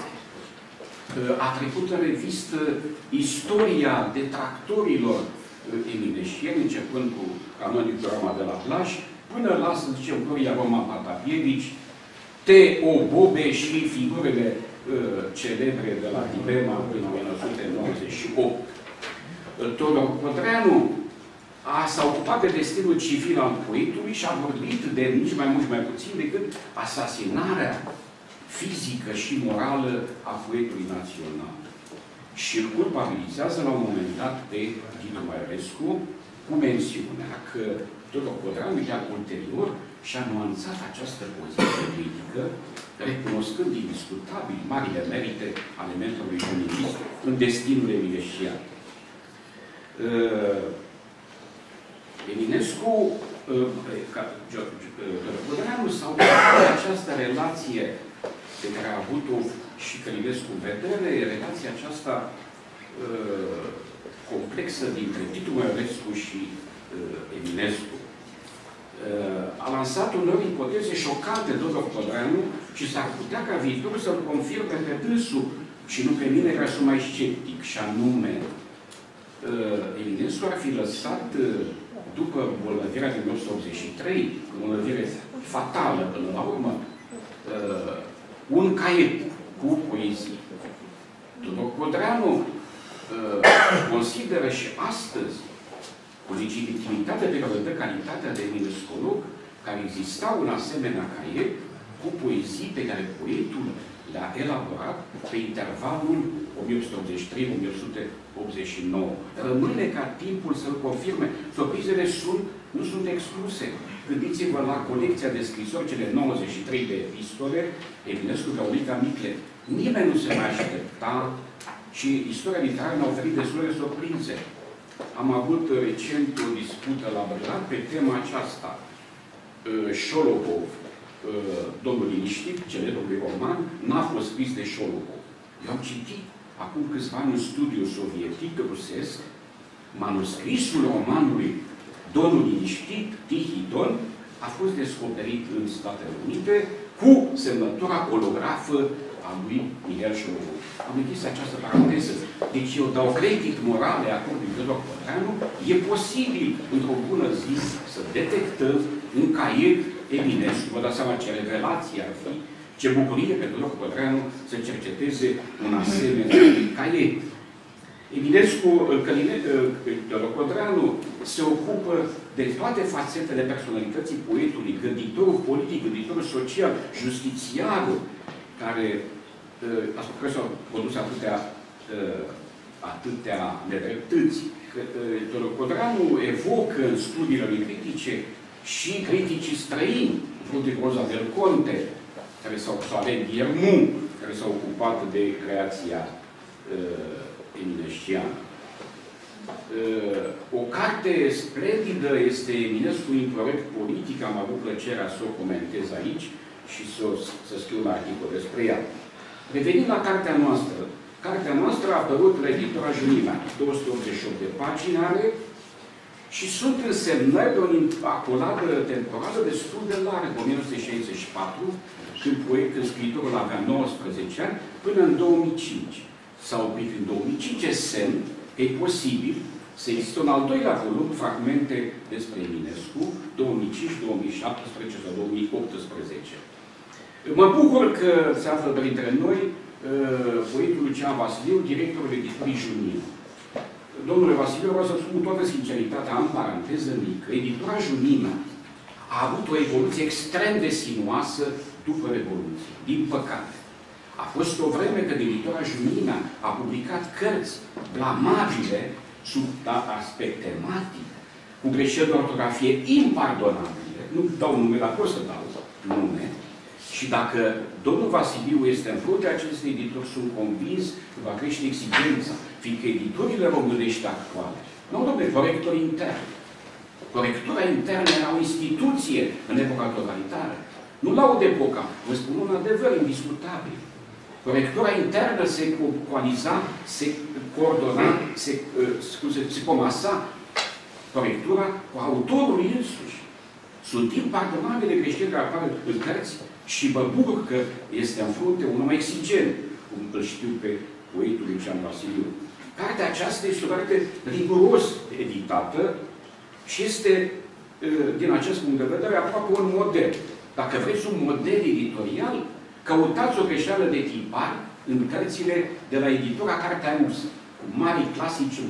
a trecut în revistă istoria detractorilor emineșieni, începând cu canonicul Roma de la Plaș, până la, să zicem, Gloria Roma Patapievici, T O Bobe și figurile uh, celebre de la Dilema în o mie nouă sute nouăzeci și opt. Tudor Codreanu a, s-a ocupat de destinul civil al poetului și a vorbit de nici mai mult, nici mai puțin decât asasinarea fizică și morală a poetului național. Și îl culpabilizează la un moment dat pe Titu Maiorescu cu mențiunea că Tudor Codreanu, iar ulterior, și-a nuanțat această poziție critică, recunoscând indiscutabil marile merite ale mentorului feminist în destinul eminescian. Uh, Eminescu, Codreanu s-au de această relație pe care a avut-o și Călinescu în vedere, relația aceasta uh, complexă dintre Titu Maiorescu și uh, Eminescu. Uh, a lansat uneori ipoteze șocante Tudor Codreanu și s-ar putea ca viitorul să-l confirme pe dânsul și nu pe mine, care sunt mai sceptic, și anume uh, Eminescu ar fi lăsat uh, după bolnăvirea din o mie nouă sute optzeci și trei, bolnăvire fatală până la urmă, uh, un caiet cu poezii. Tudor Codreanu uh, consideră și astăzi, cu legitimitate pe care dă calitatea de eminescolog, care exista un asemenea caiet cu poezii pe care poetul le-a elaborat pe intervalul o mie opt sute optzeci și trei - o mie opt sute optzeci și nouă. Rămâne ca timpul să-l confirme. Surprizele sunt, nu sunt excluse. Gândiți-vă la colecția de scrisori, cele nouăzeci și trei de epistole, Eminescu, Gaulica, Micle. Nimeni nu se mai aștepta și istoria literară ne-a oferit destule surprize. Am avut recent o dispută la Bărat pe tema aceasta. Șolobov, Domnul Liniștit, celebrul roman, n-a fost scris de Șolobov. Eu am citit acum câțiva ani un studiu sovietic rusesc, manuscrisul romanului Domnul Liniștit, Tihidon, a fost descoperit în Statele Unite cu semnătura holografă a lui Miguel Șolobov. Am închis această paranteză. Deci eu dau credit morale acum lui Tudor Codreanu. E posibil, într-o bună zi, să detectăm un caiet Eminescu. Vă dați seama ce revelație ar fi, ce bucurie pentru Tudor Codreanu să cerceteze un asemenea caiet. Eminescu, Tudor Codreanu se ocupă de toate fațetele personalității poetului, gânditorul politic, gânditorul social, justițiarul, care asupra care s-au produs atâtea, atâtea nedreptăți. Tudor Codreanu evocă în studiile lui critice și criticii străini, Frutic Roza del Conte, care s-au Soalen Ghermu, care s-au ocupat de creația uh, eminesciană. Uh, o carte splendidă este Eminescu incorect politic, am avut plăcerea să o comentez aici și să, să scriu un articol despre ea. Revenind la cartea noastră, cartea noastră a apărut la editura Junima, două sute optzeci și opt de pagini are și sunt însemnări de o acoladă temporală destul de largă, o mie nouă sute șaizeci și patru, când, poet, când scriitorul avea nouăsprezece ani, până în două mii cinci. S-a oprit în două mii cinci, semn că e posibil să există un al doilea volum, fragmente despre Eminescu, două mii cinci, două mii șaptesprezece sau două mii optsprezece. Mă bucur că se află printre noi uh, poetul Lucian Vasiliu, directorul editurii Junima. Domnule Vasiliu, vreau să spun toată sinceritatea, am paranteză mică. Editura Junima a avut o evoluție extrem de sinuoasă după Revoluție. Din păcate. A fost o vreme când editura Junima a publicat cărți blamabile sub aspect tematic, cu greșeli de ortografie impardonabile. Nu dau nume, dar pot să dau nume. Și dacă domnul Vasiliu este în fruntea acestei edituri, sunt convins că va crește exigența, fiindcă editurile românești actuale nu au de corectori interni. Corectura internă era o instituție în epoca totalitară. Nu laud epoca, vă spun un adevăr indiscutabil. Corectura internă se coaliza, se coordona, se, scuze, se comasa corectura cu autorul însuși. Sunt impardonabile greșeli care apar în cărți și mă bucur că este în frunte un om exigent, cum îl știu pe poetul Lucian Vasiliu. Cartea aceasta este o carte riguros editată și este, din acest punct de vedere, aproape un model. Dacă vreți un model editorial, căutați o greșeală de tipar în cărțile de la editura Cartea Rusă, cu mari clasici ruși.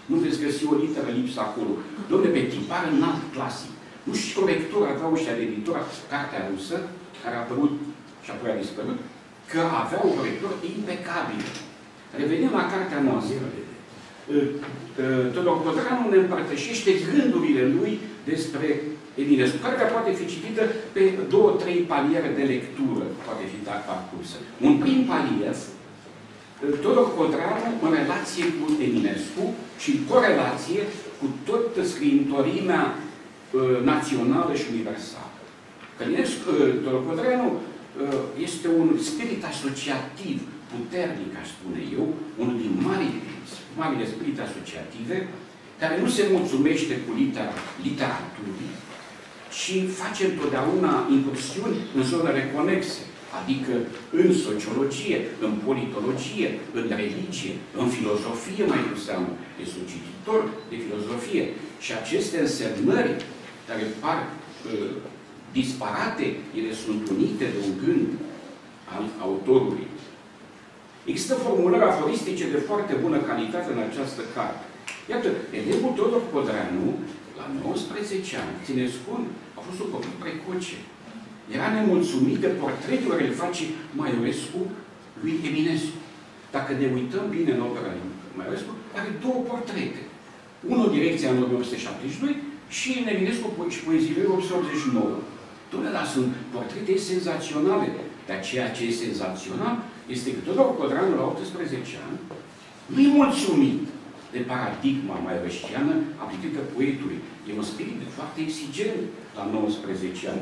Nu veți găsi o literă lipsă acolo. Dom'le, pe tipar înalt clasic. Nu și corectura aveau ăștia de editura, cartea rusă, care a apărut și apoi a dispărut, că avea o corectură impecabilă. Revenim la cartea noastră. Teodor Codreanu ne împărtășește gândurile lui despre Eminescu. Cartea poate fi citită pe două, trei paliere de lectură, poate fi parcursă. Un prim palier, Teodor Codreanu în relație cu Eminescu și în corelație cu tot scriitorimea națională și universală. Eminescu, Teodor Codreanu este un spirit asociativ puternic, aș spune eu, unul din marile, marile spirite asociative, care nu se mulțumește cu litera, literaturii, ci face întotdeauna incursiuni în zonele conexe, adică în sociologie, în politologie, în religie, în filozofie, mai cu seamă. Este un cititor de filozofie. Și aceste însemnări, care par uh, disparate, ele sunt unite de un gând al autorului. Există formulări aforistice de foarte bună calitate în această carte. Iată, elevul Teodor Codreanu, la nouăsprezece ani, țineți cont, a fost un copil precoce. Era nemulțumit de portretul care îl face Maiorescu lui Eminescu. Dacă ne uităm bine în opera lui Maiorescu, are două portrete. Unul direcția în o mie opt sute șaptezeci și doi și în Eminescu și poeziile o mie opt sute optzeci și nouă. Doamne, dar sunt portrete senzaționale. Dar ceea ce e senzațional este că Teodor Codreanu, la optsprezece ani, nu e mulțumit de paradigma maioresciană aplicată poetului. E un spirit foarte exigent la nouăsprezece ani.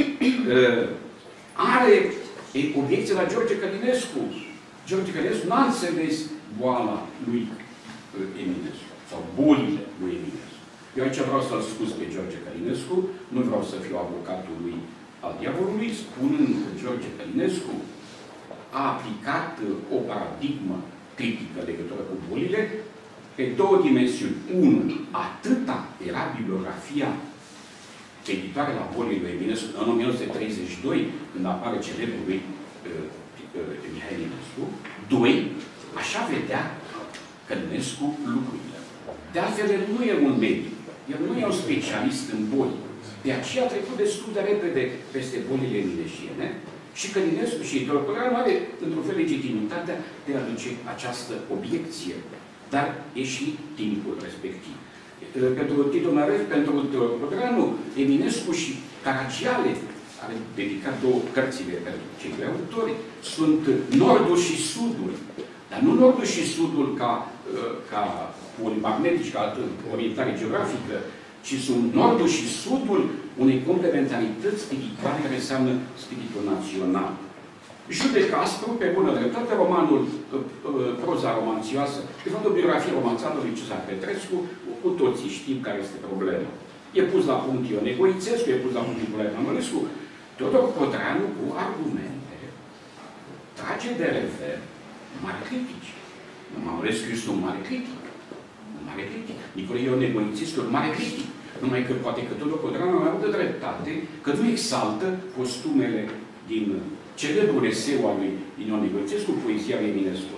Are obiecție la George Călinescu. George Călinescu n-a înțeles boala lui Eminescu sau bolile lui Eminescu. Eu aici vreau să-l scuz pe George Călinescu, nu vreau să fiu avocatul lui al diavolului, spunând că George Călinescu a aplicat o paradigmă critică legătură cu bolile pe două dimensiuni. Unu, atâta era bibliografia cititoare la bolile lui Eminescu în o mie nouă sute treizeci și doi, când apare celebrul lui uh, uh, Mihai Eminescu. Doi, așa vedea Călinescu lucrurile. De altfel, el nu e un medic. El nu e un specialist în boli. De aceea a trecut destul de repede peste bolile eminesciene și Călinescu și Teodor Codreanu are, într-un fel, legitimitatea de a aduce această obiecție. Dar e și timpul respectiv. Pentru Tito Mărev, pentru Teodor Codreanu, Eminescu și Caragiale, care dedicat două cărțile pentru cei doi autori, sunt nordul și sudul. Dar nu nordul și sudul ca, ca polimagnetici, ca orientare geografică, ci sunt nordul și sudul unei complementarități spirituale care înseamnă spiritul național. Judecă aspru, pe bună dreptate, romanul, proza romanțioasă, de fapt o biografie romanțată lui Cezar Petrescu, cu toții știm care este problema. E pus la punct Ion Egoițescu, e pus la punct Nicolae Mămălescu, Teodor Codreanu cu argumente trage de rever mari critici. Mămălescu este un mare critic. Un mare critic. Nicolae Ion Egoițescu un mare critic. Numai că poate că Teodor Codreanu mai avut dreptate, că nu exaltă costumele din celebrul eseu al lui Ion Egoițescu, poezia lui Eminescu.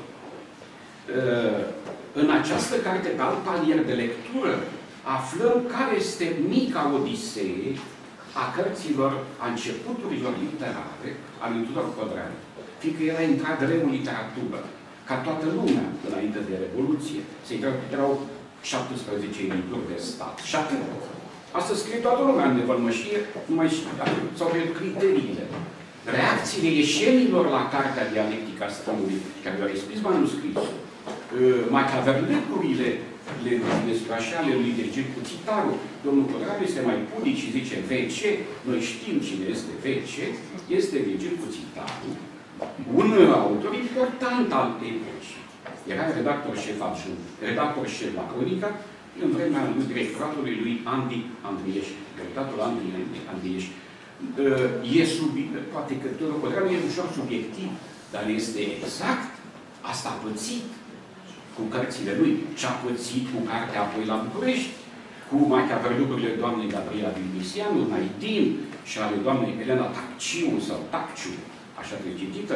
În această carte, pe alt palier de lectură, aflăm care este mica odisee a cărților, a începuturilor literare al lui Teodor Codreanu. Fiindcă el a intrat greu în literatură, ca toată lumea, înainte de Revoluție. Se erau șaptesprezece edituri de stat. Și atât. Asta scrie toată lumea în nevălmășie, numai sau pe criteriile. Reacțiile ieșenilor la cartea dialectica stămului, care le-a expris manuscrisul, machiavellecurile despre așa ale lui Virgil Cuțitaru, domnul Codreanu este mai pudic și zice V C, noi știm cine este V C, este Virgil Cuțitaru, un autor important al epocii. Era redactor șef adjunct, redactor șef la Cronica, în vremea lui directoratului lui Andi Andrieș, directorul Andi Andrieș. E sub, poate că Teodor Codreanu e ușor subiectiv, dar este exact, asta a pățit cu cărțile lui, ce-a pățit cu cartea apoi la București, cu machiavellurile doamnei Gabriela Bilbisianu, Naidin și ale doamnei Elena Tacciu sau Tacciu, așa de citită.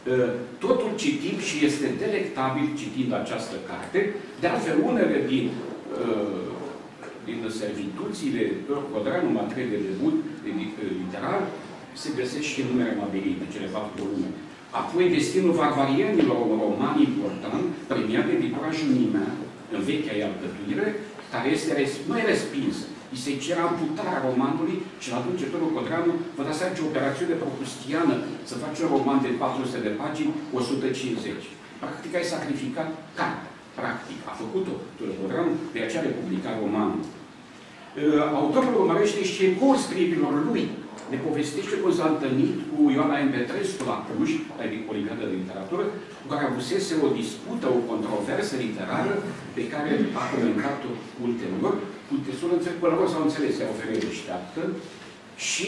Totul citim și este delectabil citind această carte. De altfel, unele din din servituțiile Codreanu, în materie de debut literar, se găsesc și numere Mabelite, cele patru volume. Apoi, Destinul Varvarienilor, un roman important, premiat de editura Junimea, în vechea ei alcătuire, care este nu e respins. Îi se cere amputarea romanului și îl aduce Turu Codreanu, vă dați seama ce operațiune propustiană să faci un roman de patru sute de pagini, o sută cincizeci. Practic ai sacrificat cartea. Practic, a făcut-o Turu Codreanu, de aceea a publicat romanul. Autorul urmărește și ecoul scrierilor lui. Ne povestește cum s-a întâlnit cu Ioana M. Petrescu la Cluj, la Olimpiada de Literatură, cu care avusese o dispută, o controversă literară, pe care a comentat-o ulterior. Până la urmă s-au înțeles, se oferă deșteaptă și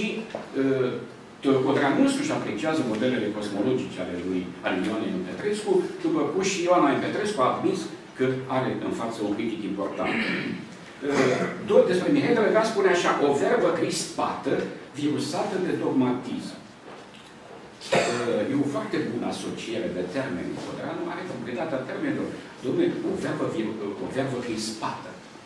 uh, Codreanu însuși apreciază modelele cosmologice ale lui ale Ioanei M. Petrescu, după cum și Ioana M. Petrescu a admis că are în față un critic important. Uh, despre Mihai Drăgan spune așa, o verbă crispată, virusată de dogmatism. Uh, e o foarte bună asociere de termeni. Codreanu are proprietatea termenilor. Dom'le, o verbă, o verbă crispată.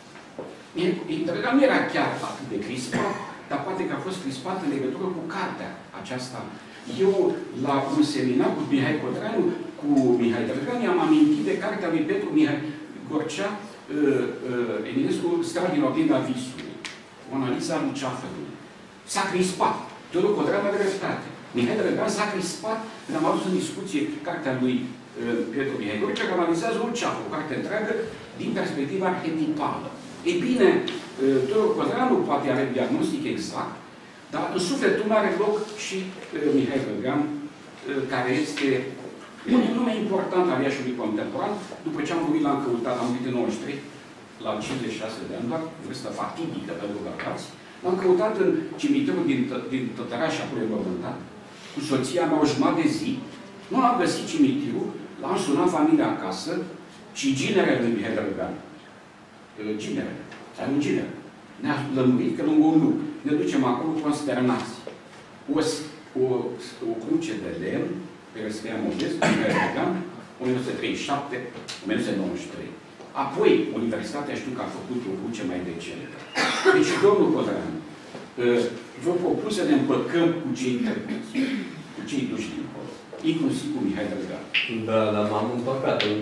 Drăgan nu era chiar atât de crispat, dar poate că a fost crispat în legătură cu cartea aceasta. Eu, la un seminar cu Mihai Codreanu, cu Mihai Drăgan, i-am amintit de cartea lui Petru Mihai Gorcea, uh, uh, Eminescu, Stra din oglinda visului, o analiză a Luceafărului. S-a crispat. Turu Codreanu are dreptate. Mihai Drăgan s-a crispat, când am adus în discuție cartea lui uh, Petru Mihai Gorcea, că analizează Luceafăr, o carte întreagă, din perspectiva arhetipală. Ei bine, Turu Codreanu poate are diagnostic exact, dar în sufletul meu are loc și uh, Mihai Drăgan, uh, care este un nume important al Iașului contemporan. După ce am vorbit, l-am căutat, am vorbit în nouăzeci și trei, la cincizeci și șase de ani, doar vârstă fatidică pentru bărbați. L-am căutat în cimitirul din, din Tătăraș și apoi înmormântat, cu soția mea o jumătate de zi. Nu am găsit cimitirul, l-am sunat familia acasă și ginerele lui Mihai Drăgan. Ginere. Ai un ginere. Ne-a lămurit că lângă un lup. Ne ducem acolo consternați. O, o, o cruce de lemn, pe care scria Modest, o mie nouă sute treizeci și șapte - o mie nouă sute nouăzeci și trei. Apoi, Universitatea știu că a făcut o cruce mai decentă. Deci, domnul Codreanu, vă propun să ne împăcăm cu cei trecuți, cu cei duși dincolo, inclusiv cu Mihai Drăgan. Da, dar m-am împăcat în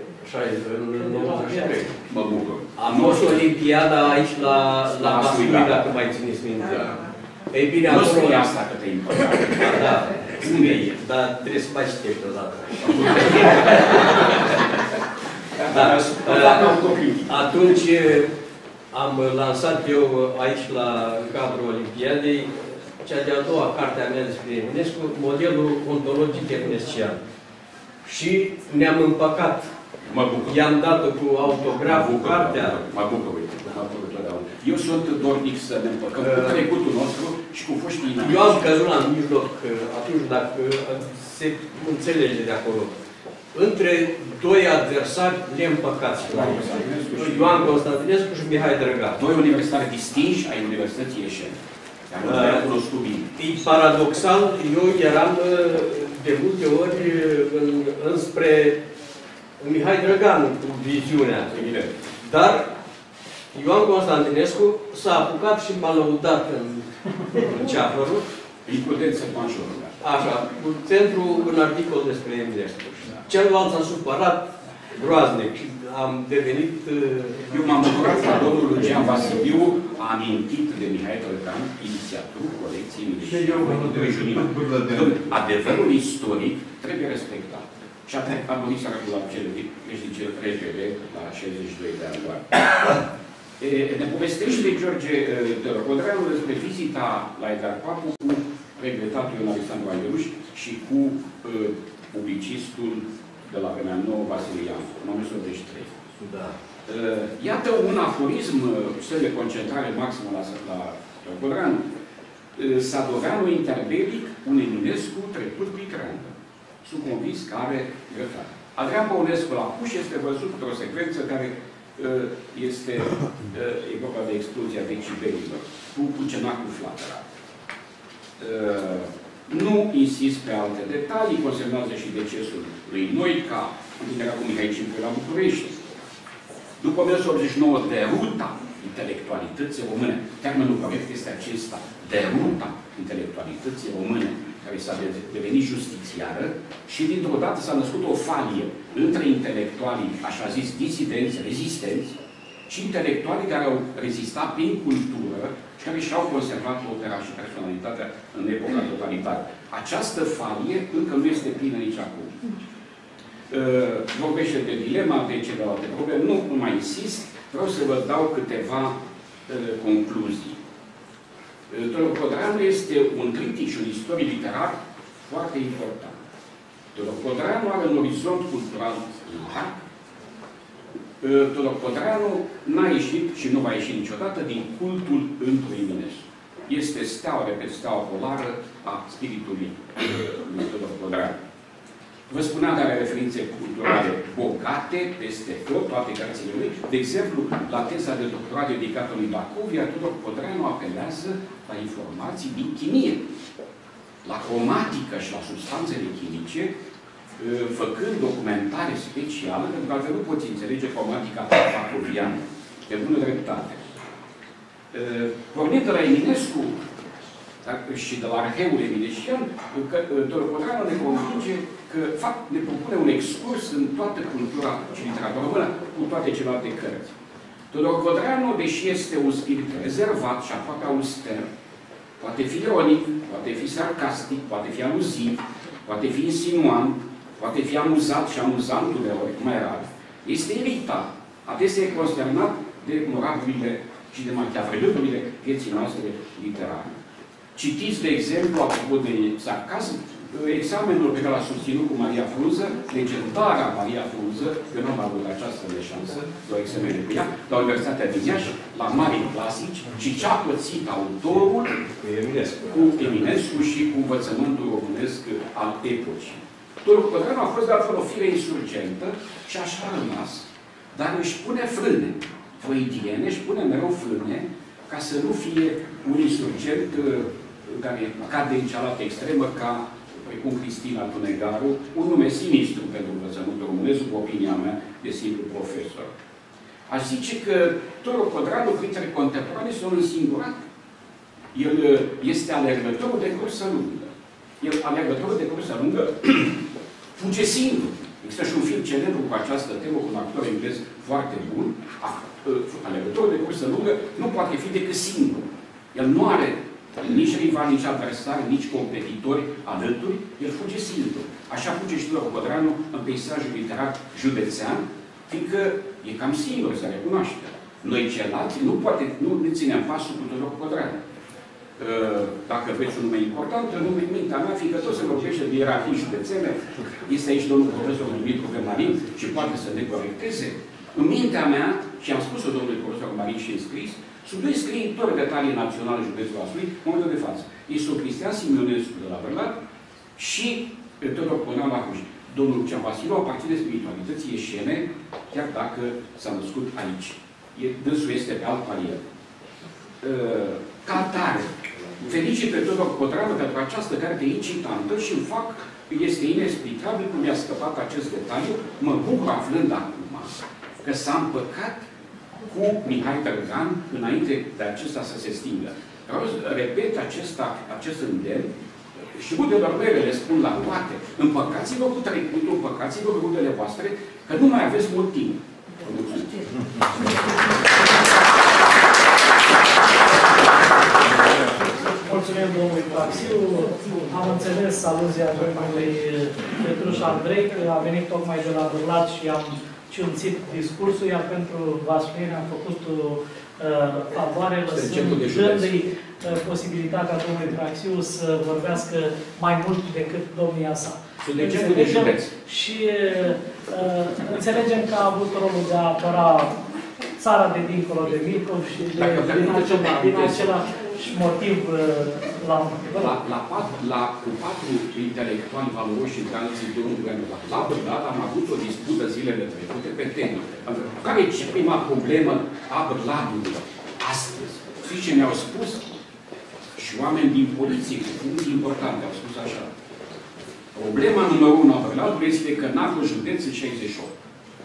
nouăzeci și trei. Mă bucur. Am fost Olimpiada aici la, la Vaslui, dacă mai țineți minte. Ei bine, nu acolo... spune asta că te-ai împăcat. Da, spune, dar trebuie să mai citești odată. Da, atunci am lansat eu aici, la cadrul Olimpiadei, cea de-a doua carte a mea despre Eminescu, modelul ontologic eminescian. Și ne-am împăcat. I-am dat-o cu autograful, cartea. Mă bucur, uite. Eu sunt dornic să ne împăcăm cu trecutul nostru și cu foștii inamici. Eu am căzut la mijloc, atunci, dacă se înțelege de acolo. Între doi adversari neîmpăcați. Ioan Constantinescu și Mihai Drăgan. Doi universitari distinși ai Universității Ieșeni. E paradoxal, eu eram de multe ori în, înspre Mihai Drăgan cu viziunea. Dar Ioan Constantinescu s-a apucat și m-a lăudat în, în ceafărul. Imprudență majoră. Așa, pentru un articol despre Eminescu. Celălalt s-a supărat groaznic și am devenit... Eu m-am bucurat că domnul Lucian Vasiliu a amintit de Mihai Drăgan, inițiatorul colecției Eminescu. Adevărul istoric trebuie respectat. Și a venit să la cele zice repede, la șaizeci și doi de ani doar. Ne povestește George Codreanu despre vizita la Edgar Papu cu regretatul Ion Alexandru Aiuruș și cu uh, publicistul de la vremea nouă, Vasilian, în o mie nouă sute optzeci și trei. Da. Uh, iată un aforism, cel de concentrare maximă la, la Codreanu. Uh, Sadoveanu interbelic, un Eminescu trecut cu icrandă. Sunt convins că are grătate. Adrian Păunescu la Puș este văzut într-o secvență care uh, este uh, e vorba de explozia decibelilor, cu cucenacul flatărat. Uh, nu insist pe alte detalii, consemnează și decesul lui Noica, când era cu Mihai Cimpru la București. După o mie nouă sute optzeci și nouă, deruta intelectualității române. Termenul corect este acesta, deruta intelectualității române, care s-a devenit justițiară și dintr-o dată s-a născut o falie între intelectualii, așa zis, disidenți, rezistenți, și intelectualii care au rezistat prin cultură și care și-au conservat opera și personalitatea în epoca totalitară. Această falie încă nu este plină nici acum. Uh, vorbește de dilema, de celelalte probleme, nu, nu mai insist, vreau să vă dau câteva uh, concluzii. Uh, Tudor Codreanu este un critic și un istoric literar foarte important. Tudor Codreanu are un orizont cultural larg. Uh, Tudor Codreanu n-a ieșit și nu va ieși niciodată din cultul într-un Eminescu. Este steaua, repet, steaua polară a spiritului lui Tudor Codreanu. Vă spuneam că are referințe culturale bogate peste tot, toate cărțile lui. De exemplu, la teza de doctorat dedicată lui Bacovia, Tudor Codreanu apelează la informații din chimie, la cromatică și la substanțele chimice, făcând documentare specială, pentru că altfel nu poți înțelege cromatica bacoviană, pe bună dreptate. Pornind de la Eminescu și de la arheul eminescian, Tudor Codreanu ne convinge că, fapt, ne propune un excurs în toată cultura și literatura română, cu toate celelalte cărți. Tudor Codreanu, deși este un spirit rezervat și aproape auster, poate fi ironic, poate fi sarcastic, poate fi aluziv, poate fi insinuant, poate fi amuzat și amuzant uneori, mai rar. Este iritat, adesea e consternat de moralurile și de machiavelurile vieții noastre literare. Citiți, de exemplu, apropo de sarcasm, examenul pe care l-a susținut cu Maria Frunză, legendara Maria Frunză, că nu am avut această de șansă, de o examene cu ea, la Universitatea din Iași, la mari clasici, și ce a pățit autorul cu Eminescu, cu Eminescu și cu învățământul românesc al epocii. Tudor Codreanu a fost de altfel o fire insurgentă și așa a rămas, dar își pune frâne freudiene, își pune mereu frâne ca să nu fie un insurgent care cade în cealaltă extremă, ca precum Cristina Tunegaru, un nume sinistru pentru învățământul românesc, după opinia mea, de simplu profesor. Aș zice că Tudor Codreanu, printre contemporane, este un însingurat. El este alergătorul de cursă lungă. El, alergătorul de cursă lungă, fuge singur. Există și un film celebru cu această temă, cu un actor englez foarte bun. Alergătorul de cursă lungă nu poate fi decât singur. El nu are nici rival, nici adversari, nici competitori alături, el fuge singur. Așa fuge și Tudor Codreanu în peisajul literar județean, fiindcă e cam singur, să recunoaște. Noi ceilalți nu, poate, nu ne ținem pasul cu Tudor Codreanu. Dacă vreți un nume important, nume în mintea mea, fiindcă tot se vorbește de ierarhii județene, este aici domnul profesor Dumitru Marin și poate să ne corecteze. În mintea mea, și am spus-o domnului profesor Marin și în scris, sunt doi scriitori de talie națională județul Vaslui, în momentul de față. Ei sunt Cristian Simionescu de la Bărbat și Tudor Codreanu la Cluj. Domnul Lucian Vasilu aparține spiritualității ieșene, chiar dacă s-a născut aici. E, dânsul este pe alt palier. Uh, ca atare, felicit pe Tudor Codreanu pentru această carte incitantă și îmi fac, este inexplicabil cum mi-a scăpat acest detaliu, mă bucur aflând acum că s-a împăcat cu Mihai Tărgan înainte de acesta să se stingă. Vreau să repet acesta, acest îndemn și rudelor mele le spun la toate. Împăcați-vă cu trecutul, împăcați-vă cu rudele voastre, că nu mai aveți mult timp. Vă mulțumesc. Mulțumim domnului Praxiu. Am înțeles aluzia domnului Petruș Andrei, că a venit tocmai de la Bârlat și am ciunțit discursul, iar pentru vasluieni am făcut o uh, favoare, lăsându-i uh, posibilitatea domnului Praxiu să vorbească mai mult decât domnia sa. Înțelegem și uh, înțelegem că a avut rolul de a apăra țara de dincolo de Milcov și de, din, acela, din același motiv la la, la, pat, la cu patru intelectuali valoroși și alții de unul la la Bârlat am avut o dispută zilele trecute pe temă. Care e prima problemă a Bârlatului astăzi? Știți ce mi-au spus? Și oameni din poliție, cu funcții importante, au spus așa. Problema numărul unu a Bârlatului este că n-a fost județ în șaizeci și opt.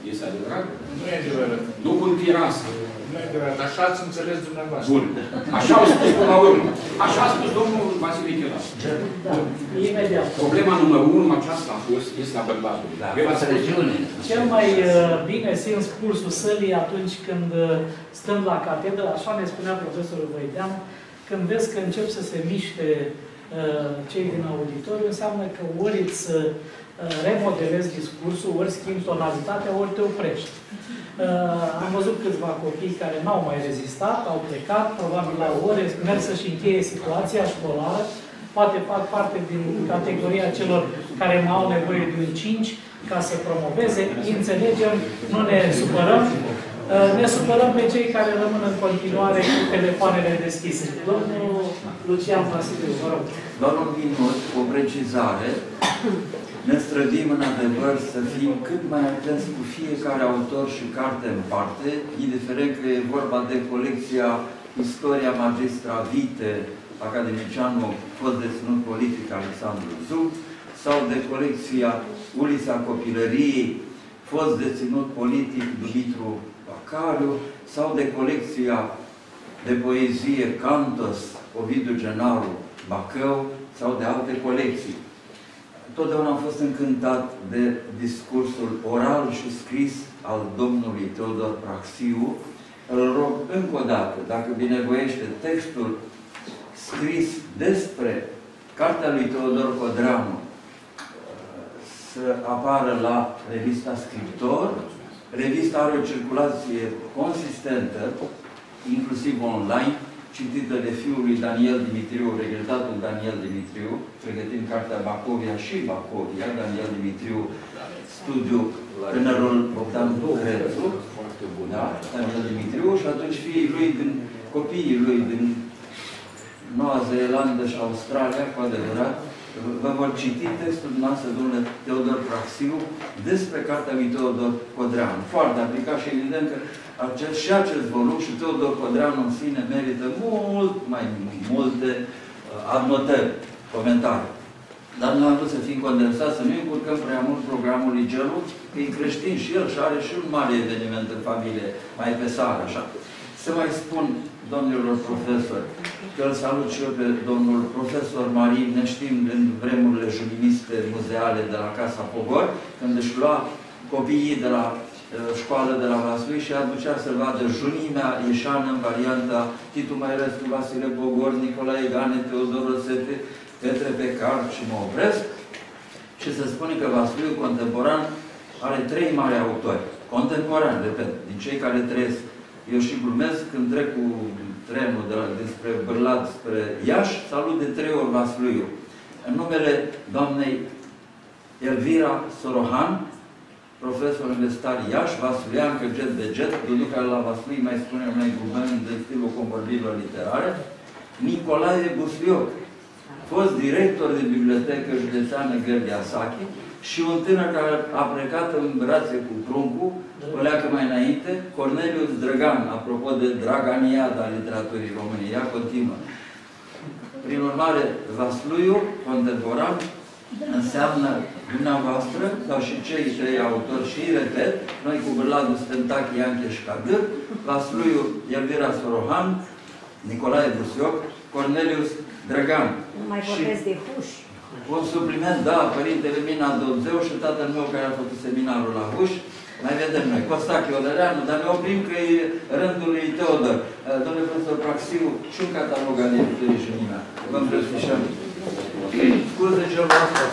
Este adevărat? Nu e adevărat. Nu cu tirasă. Nu e adevărat. Așa ați înțeles dumneavoastră. Bun. Așa au spus până la urmă. Așa a spus domnul Vasile Chiras. Da, imediat. Problema numărul unu aceasta a fost, este a bărbatului. Da, față regiune. Cel mai uh, bine simți pulsul sălii atunci când, uh, stând la catedră, așa ne spunea profesorul Voideanu, când vezi că încep să se miște uh, cei din auditoriu, înseamnă că ori îți uh, remodelezi discursul, ori schimbi tonalitatea, ori te oprești. Uh, am văzut câțiva copii care n-au mai rezistat, au plecat, probabil la ore, merg să-și încheie situația școlară, poate fac parte din categoria celor care mai au nevoie de un cinci ca să promoveze. Înțelegem, nu ne supărăm. Ne supărăm pe cei care rămân în continuare cu telefoanele deschise. Domnul Lucian Vasiliu, vă rog. Doar un minut, o precizare. Ne străduim în adevăr să fim cât mai atenți cu fiecare autor și carte în parte, indiferent că e vorba de colecția Istoria Magistra Vitae, academicianul fost deținut politic Alexandru Zub, sau de colecția Ulisa Copilăriei, fost deținut politic Dumitru Bacariu, sau de colecția de poezie Cantos, Ovidiu Genaru Bacău, sau de alte colecții. Totdeauna am fost încântat de discursul oral și scris al domnului Teodor Praxiu. Îl rog încă o dată, dacă binevoiește textul scris despre cartea lui Teodor Codreanu să apară la revista Scriptor. Revista are o circulație consistentă, inclusiv online, citită de fiul lui Daniel Dimitriu, regretatul Daniel Dimitriu, pregătind cartea Bacovia și Bacovia, Daniel Dimitriu, studiu tânărul Bogdan Bucrețu, da? Daniel Dimitriu, și atunci fiii lui, din, copiii lui din Noua Zeelandă și Australia, cu adevărat, vă vor citi textul dumneavoastră, domnule Teodor Praxiu, despre cartea lui Teodor Codreanu. Foarte aplicat și evident că acest, și acest volum și Teodor Codreanu în sine merită mult mai multe uh, adnotări, comentarii. Dar nu am vrut să fim condensați, să nu încurcăm prea mult programul lui Gelu, că e creștin și el și are și un mare eveniment în familie, mai pe sară, așa. Să mai spun, domnilor profesori, că îl salut și eu pe domnul profesor Marin, ne știm în vremurile julimiste muzeale de la Casa Pogor, când își lua copiii de la uh, școală de la Vaslui și aducea să vadă junimea ieșeană în varianta Titu Mairescu, Vasile Pogor, Nicolae Gane, Teodor Osete, Petre Pecar și mă opresc. Și se spune că Vasluiul contemporan are trei mari autori. Contemporani, repet, din cei care trăiesc. Eu și glumesc când trec cu trenul de la, despre Bârlad spre Iași, salut de trei ori Vasluiul. În numele doamnei Elvira Sorohan, profesor universitar Iași, vasluian, că jet de jet, dudu care la Vaslui mai spune mai glumând de stilul convorbirilor literare, Nicolae Buslioc, fost director de bibliotecă județeană Gheorghe Asachi și un tânăr care a plecat în brațe cu pruncul, pleacă mai înainte, Cornelius Drăgan, apropo de Draganiada literaturii române, ea continuă. Prin urmare, Vasluiu, contemporan, înseamnă dumneavoastră, sau și cei trei autori, și repet, noi cu Bârladu suntem Tachi, Ianche și Cadâr, Vasluiu, Elvira Sorohan, Nicolae Buslioc, Cornelius Drăgan. Nu mai vorbesc de Huș. Un supliment, da, părintele Mina Dobzeu și tatăl meu care a făcut seminarul la Huș. Mai vedem noi, Costache Olăreanu, dar ne oprim că e rândul lui Teodor. Domnule profesor Praxiu, și un catalog al editurii Junimea. Vă îmbrățișăm. Scuze cel vostru.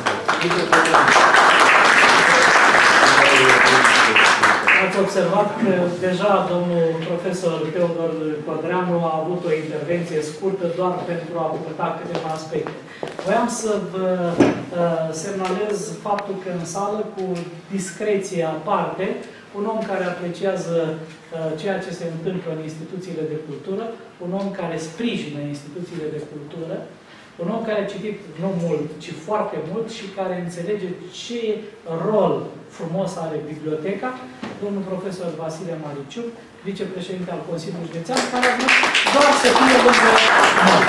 Ați observat că deja domnul profesor Teodor Codreanu a avut o intervenție scurtă doar pentru a purta câteva aspecte. Voiam să vă uh, semnalez faptul că în sală, cu discreție aparte, un om care apreciază uh, ceea ce se întâmplă în instituțiile de cultură, un om care sprijină instituțiile de cultură, un om care a citit nu mult, ci foarte mult și care înțelege ce rol frumos are biblioteca, domnul profesor Vasile Mariciu, vicepreședinte al Consiliului Județean, care a vrut doar să fie lângă noi.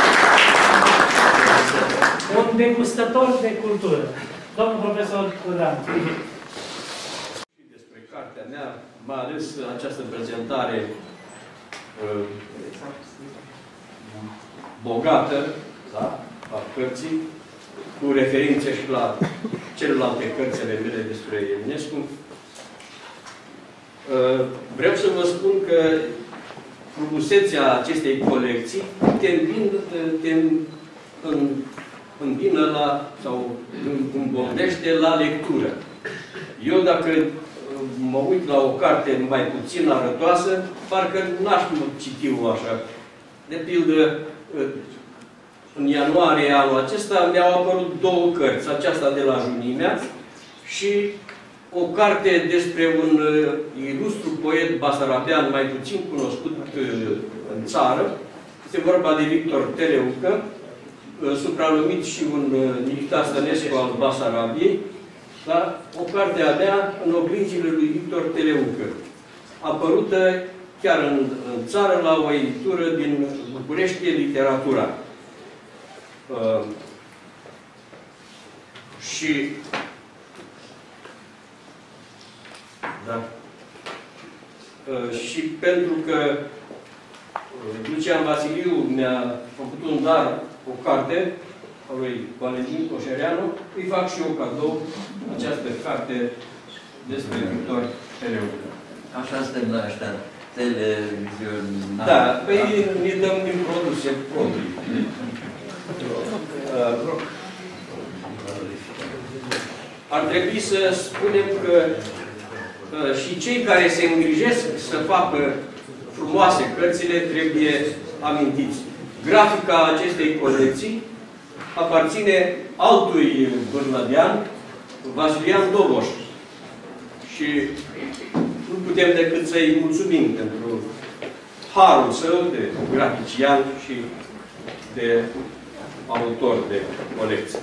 Un degustător de cultură. Domnul profesor Cudan. Despre cartea partea mea, mai ales această prezentare uh, bogată, da, a cărții, cu referințe și la celelalte cărțile mele despre Eminescu. Uh, vreau să vă spun că frumusețea acestei colecții te îmbină, te îmbină la, sau îmbognește la lectură. Eu, dacă mă uit la o carte mai puțin arătoasă, parcă n-aș citi-o așa. De pildă, în ianuarie anul acesta mi-au apărut două cărți. Aceasta de la Junimea și o carte despre un ilustru poet basarabean mai puțin cunoscut în țară. Este vorba de Victor Teleucă, supranumit și un militar stănescu al Basarabiei. Da? O carte a mea în oglinzile lui Victor Teleucă, apărută chiar în, în țară la o editură din București, Literatura. Uh, și da. Uh, și pentru că uh, Lucian Vasiliu mi-a făcut un dar, o carte a lui Valentin Coșereanu, îi fac și eu cadou această carte despre Victor Teleucă. Așa suntem la ăștia, televiziuni... Da, păi ne dăm din produse proprii. Ar trebui să spunem că și cei care se îngrijesc să facă frumoase cărțile trebuie amintiți. Grafica acestei colecții aparține altui bârlădean, Vasilian Doboș. Și nu putem decât să-i mulțumim pentru harul său de grafician și de autor de colecție.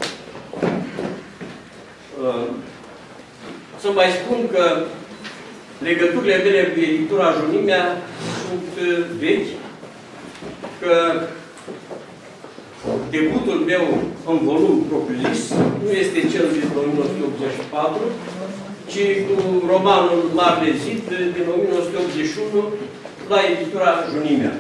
Să mai spun că legăturile mele cu editura Junimea sunt vechi, că debutul meu în volum propriu-zis nu este cel din o mie nouă sute optzeci și patru, ci cu romanul Marele Zid din o mie nouă sute optzeci și unu la editura Junimea.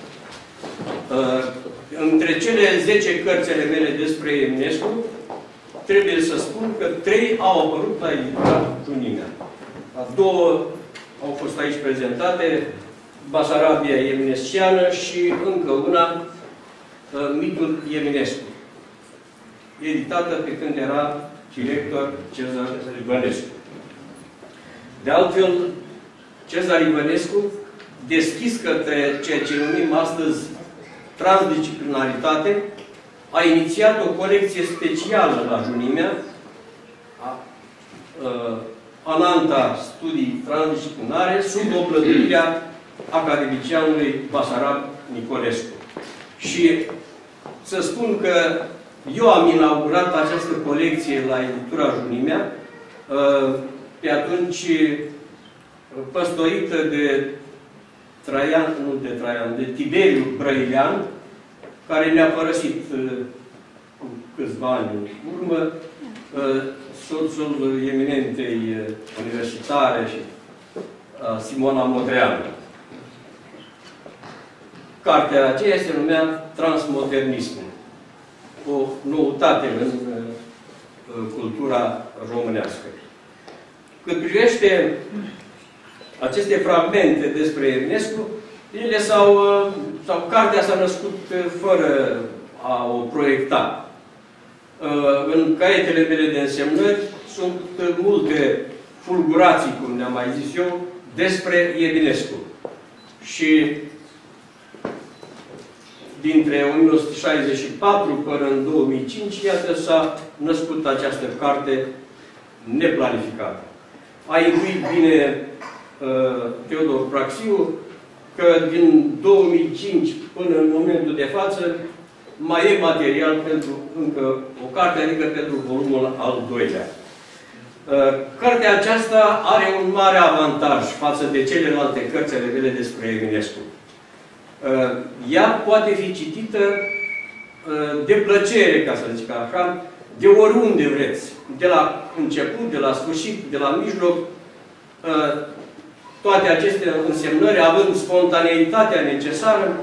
Între cele zece cărțile mele despre Eminescu, trebuie să spun că trei au apărut la editura Junimea. Două au fost aici prezentate, Basarabia Eminesciană și încă una, Mitul Eminescu, editată pe când era director Cezar Ivănescu. De altfel, Cezar Ivănescu, deschis către ceea ce numim astăzi transdisciplinaritate, a inițiat o colecție specială la Junimea, Ananta Studii Transdisciplinare, sub oblăduirea academicianului Basarab Nicolescu. Și să spun că eu am inaugurat această colecție la editura Junimea, pe atunci păstorită de Traian, nu de Traian, de Tiberiu Brăilean, care ne-a părăsit cu câțiva ani în urmă, soțul eminentei universitare și Simona Modreanu. Cartea aceea se numea Transmodernismul. O noutate în cultura românească. Cât privește aceste fragmente despre Eminescu, ele s-au, sau cartea s-a născut fără a o proiecta. În caietele mele de însemnări sunt multe fulgurații, cum ne-am mai zis eu, despre Eminescu. Și dintre o mie nouă sute șaizeci și patru până în două mii cinci, iată, s-a născut această carte neplanificată. A intuit bine uh, Teodor Praxiu că din două mii cinci până în momentul de față mai e material pentru încă o carte, adică pentru volumul al doilea. Uh, cartea aceasta are un mare avantaj față de celelalte cărți ale mele despre Eminescu. Uh, ea poate fi citită uh, de plăcere, ca să zic așa, de oriunde vreți. De la început, de la sfârșit, de la mijloc. Uh, toate aceste însemnări, având spontaneitatea necesară,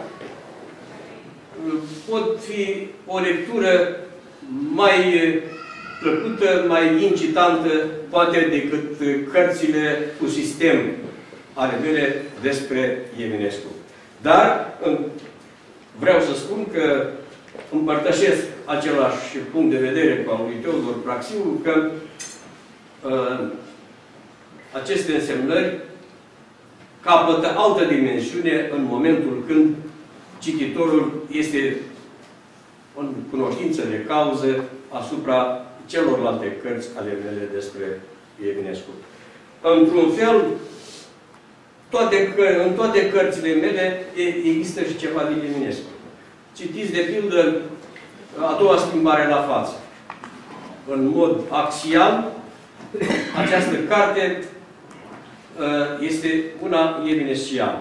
pot fi o lectură mai plăcută, mai incitantă, poate decât cărțile cu sistem ale mele despre Eminescu. Dar vreau să spun că împărtășesc același punct de vedere cu al lui Teodor Praxiu, că uh, aceste însemnări capătă altă dimensiune în momentul când cititorul este în cunoștință de cauză asupra celorlalte cărți ale mele despre Eminescu. Într-un fel, toate, în toate cărțile mele există și ceva din Eminescu. Citiți, de pildă, a doua schimbare la față. În mod axial, această carte este una eminesciană.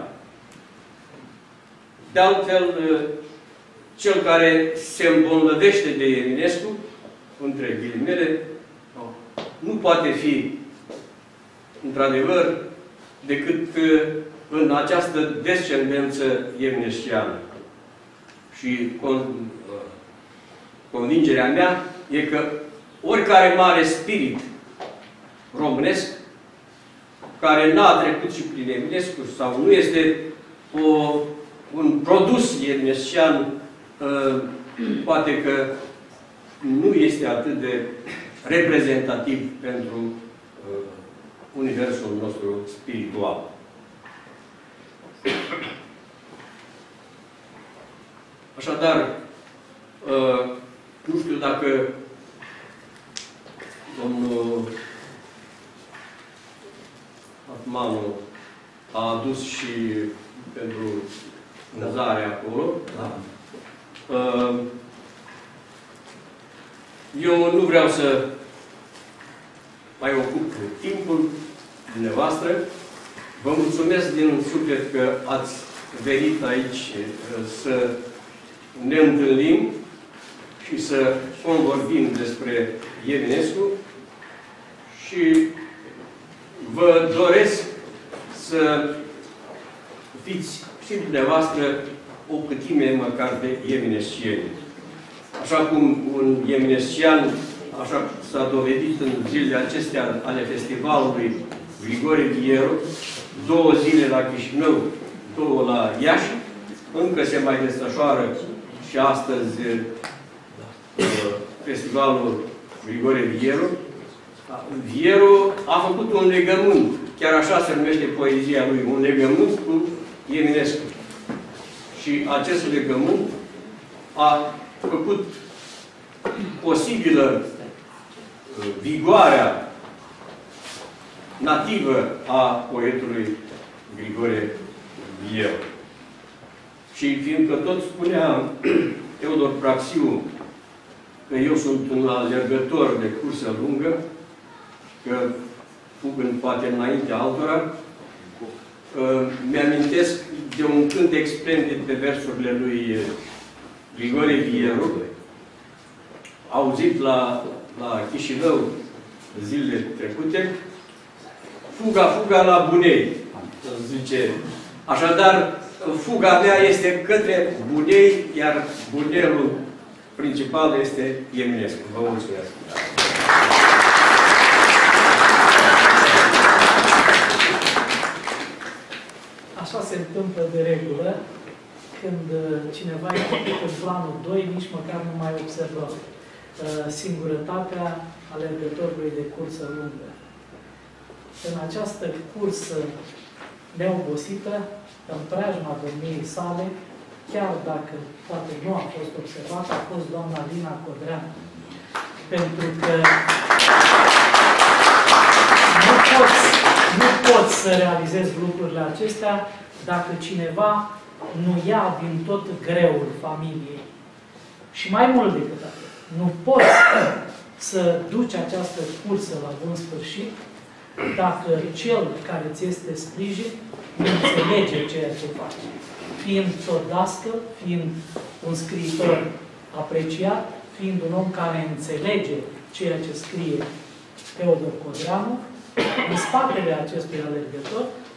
De altfel, cel care se îmbolnăvește de Eminescu, între ghilimele, nu poate fi, într-adevăr, decât în această descendență eminesciană. Și convingerea mea e că oricare mare spirit românesc, care n-a trecut și prin Eminescu sau nu este o, un produs eminescian, poate că nu este atât de reprezentativ pentru uh, universul nostru spiritual. Așadar, uh, nu știu dacă domnul Atmanu a adus și pentru vânzare acolo. Da. Uh, Eu nu vreau să mai ocup timpul dumneavoastră. Vă mulțumesc din suflet că ați venit aici să ne întâlnim și să convorbim despre Eminescu și vă doresc să fiți și dumneavoastră o câtime măcar de eminescieni. Așa cum un eminescian, așa s-a dovedit în zilele acestea ale festivalului Grigore Vieru, două zile la Chișinău, două la Iași, încă se mai desfășoară și astăzi festivalul Grigore Vieru. Vieru a făcut un legământ, chiar așa se numește poezia lui, un legământ cu Eminescu. Și acest legământ a făcut posibilă vigoarea nativă a poetului Grigore Vieru. Și fiindcă tot spunea Teodor Praxiu că eu sunt un alergător de cursă lungă, că fug în poate înainte altora, mi-amintesc de un cântec splendid pe versurile lui Grigore Vieru, auzit la, la Chișinău zilele trecute, fuga, fuga la Bunei, zice. Așadar, fuga mea este către Bunei, iar bunelul principal este Eminescu. Vă mulțumesc! Așa se întâmplă de regulă. Când cineva e făcut în planul doi, nici măcar nu mai observă uh, singurătatea alergătorului de cursă lungă. În această cursă neobosită, în preajma domniei sale, chiar dacă poate nu a fost observat, a fost doamna Lina Codreanu. Pentru că nu poți, nu poți să realizezi lucrurile acestea dacă cineva nu ia din tot greul familiei. Și mai mult decât atât, nu poți să duci această cursă la bun sfârșit dacă cel care ți este sprijin nu înțelege ceea ce faci. Fiind tot dascăl, fiind un scriitor apreciat, fiind un om care înțelege ceea ce scrie Teodor Codreanu, în spatele acestui alergător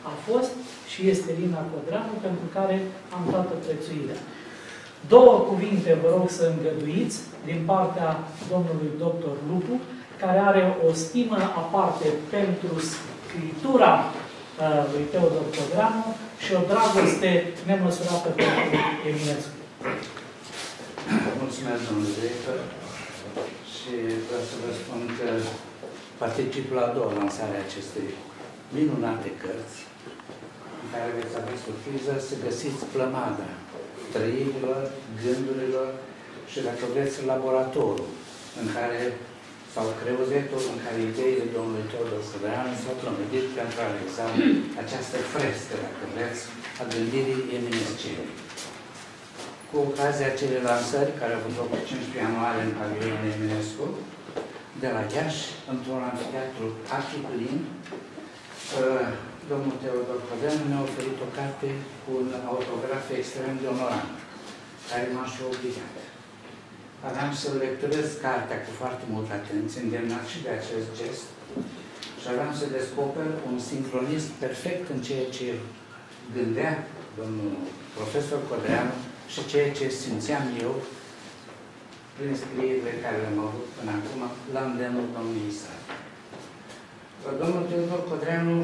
a fost și este Lina Codreanu, pentru care am toată prețuirea. Două cuvinte vă rog să îngăduiți din partea domnului doctor Lupu, care are o stimă aparte pentru scriptura uh, lui Teodor Codreanu și o dragoste nemăsurată pentru Eminescu. Mulțumesc, domnule director, și vreau să vă spun că particip la a doua lansare a acestei minunate cărți, în care veți avea surpriză să găsiți plămada trăirilor, gândurilor și, dacă vreți, laboratorul în care, sau creuzetul în care ideile domnului Teodor Codreanu s-au plămădit pentru a realiza această frescă, dacă vreți, a gândirii eminescene. Cu ocazia acelei lansări, care au avut loc cincisprezece ianuarie în pavilionul Eminescu, de la Iași, într-un amfiteatru arhiplin, domnul Teodor Codreanu ne-a oferit o carte cu un autograf extrem de onorant, care m-a și obligat. Aveam să lecturez cartea cu foarte multă atenție, îndemnat și de acest gest, și aveam să descoper un sincronism perfect în ceea ce gândea domnul profesor Codreanu și ceea ce simțeam eu prin scrierile care le-am avut până acum la îndemnul domniei sale. Domnul Teodor Codreanu,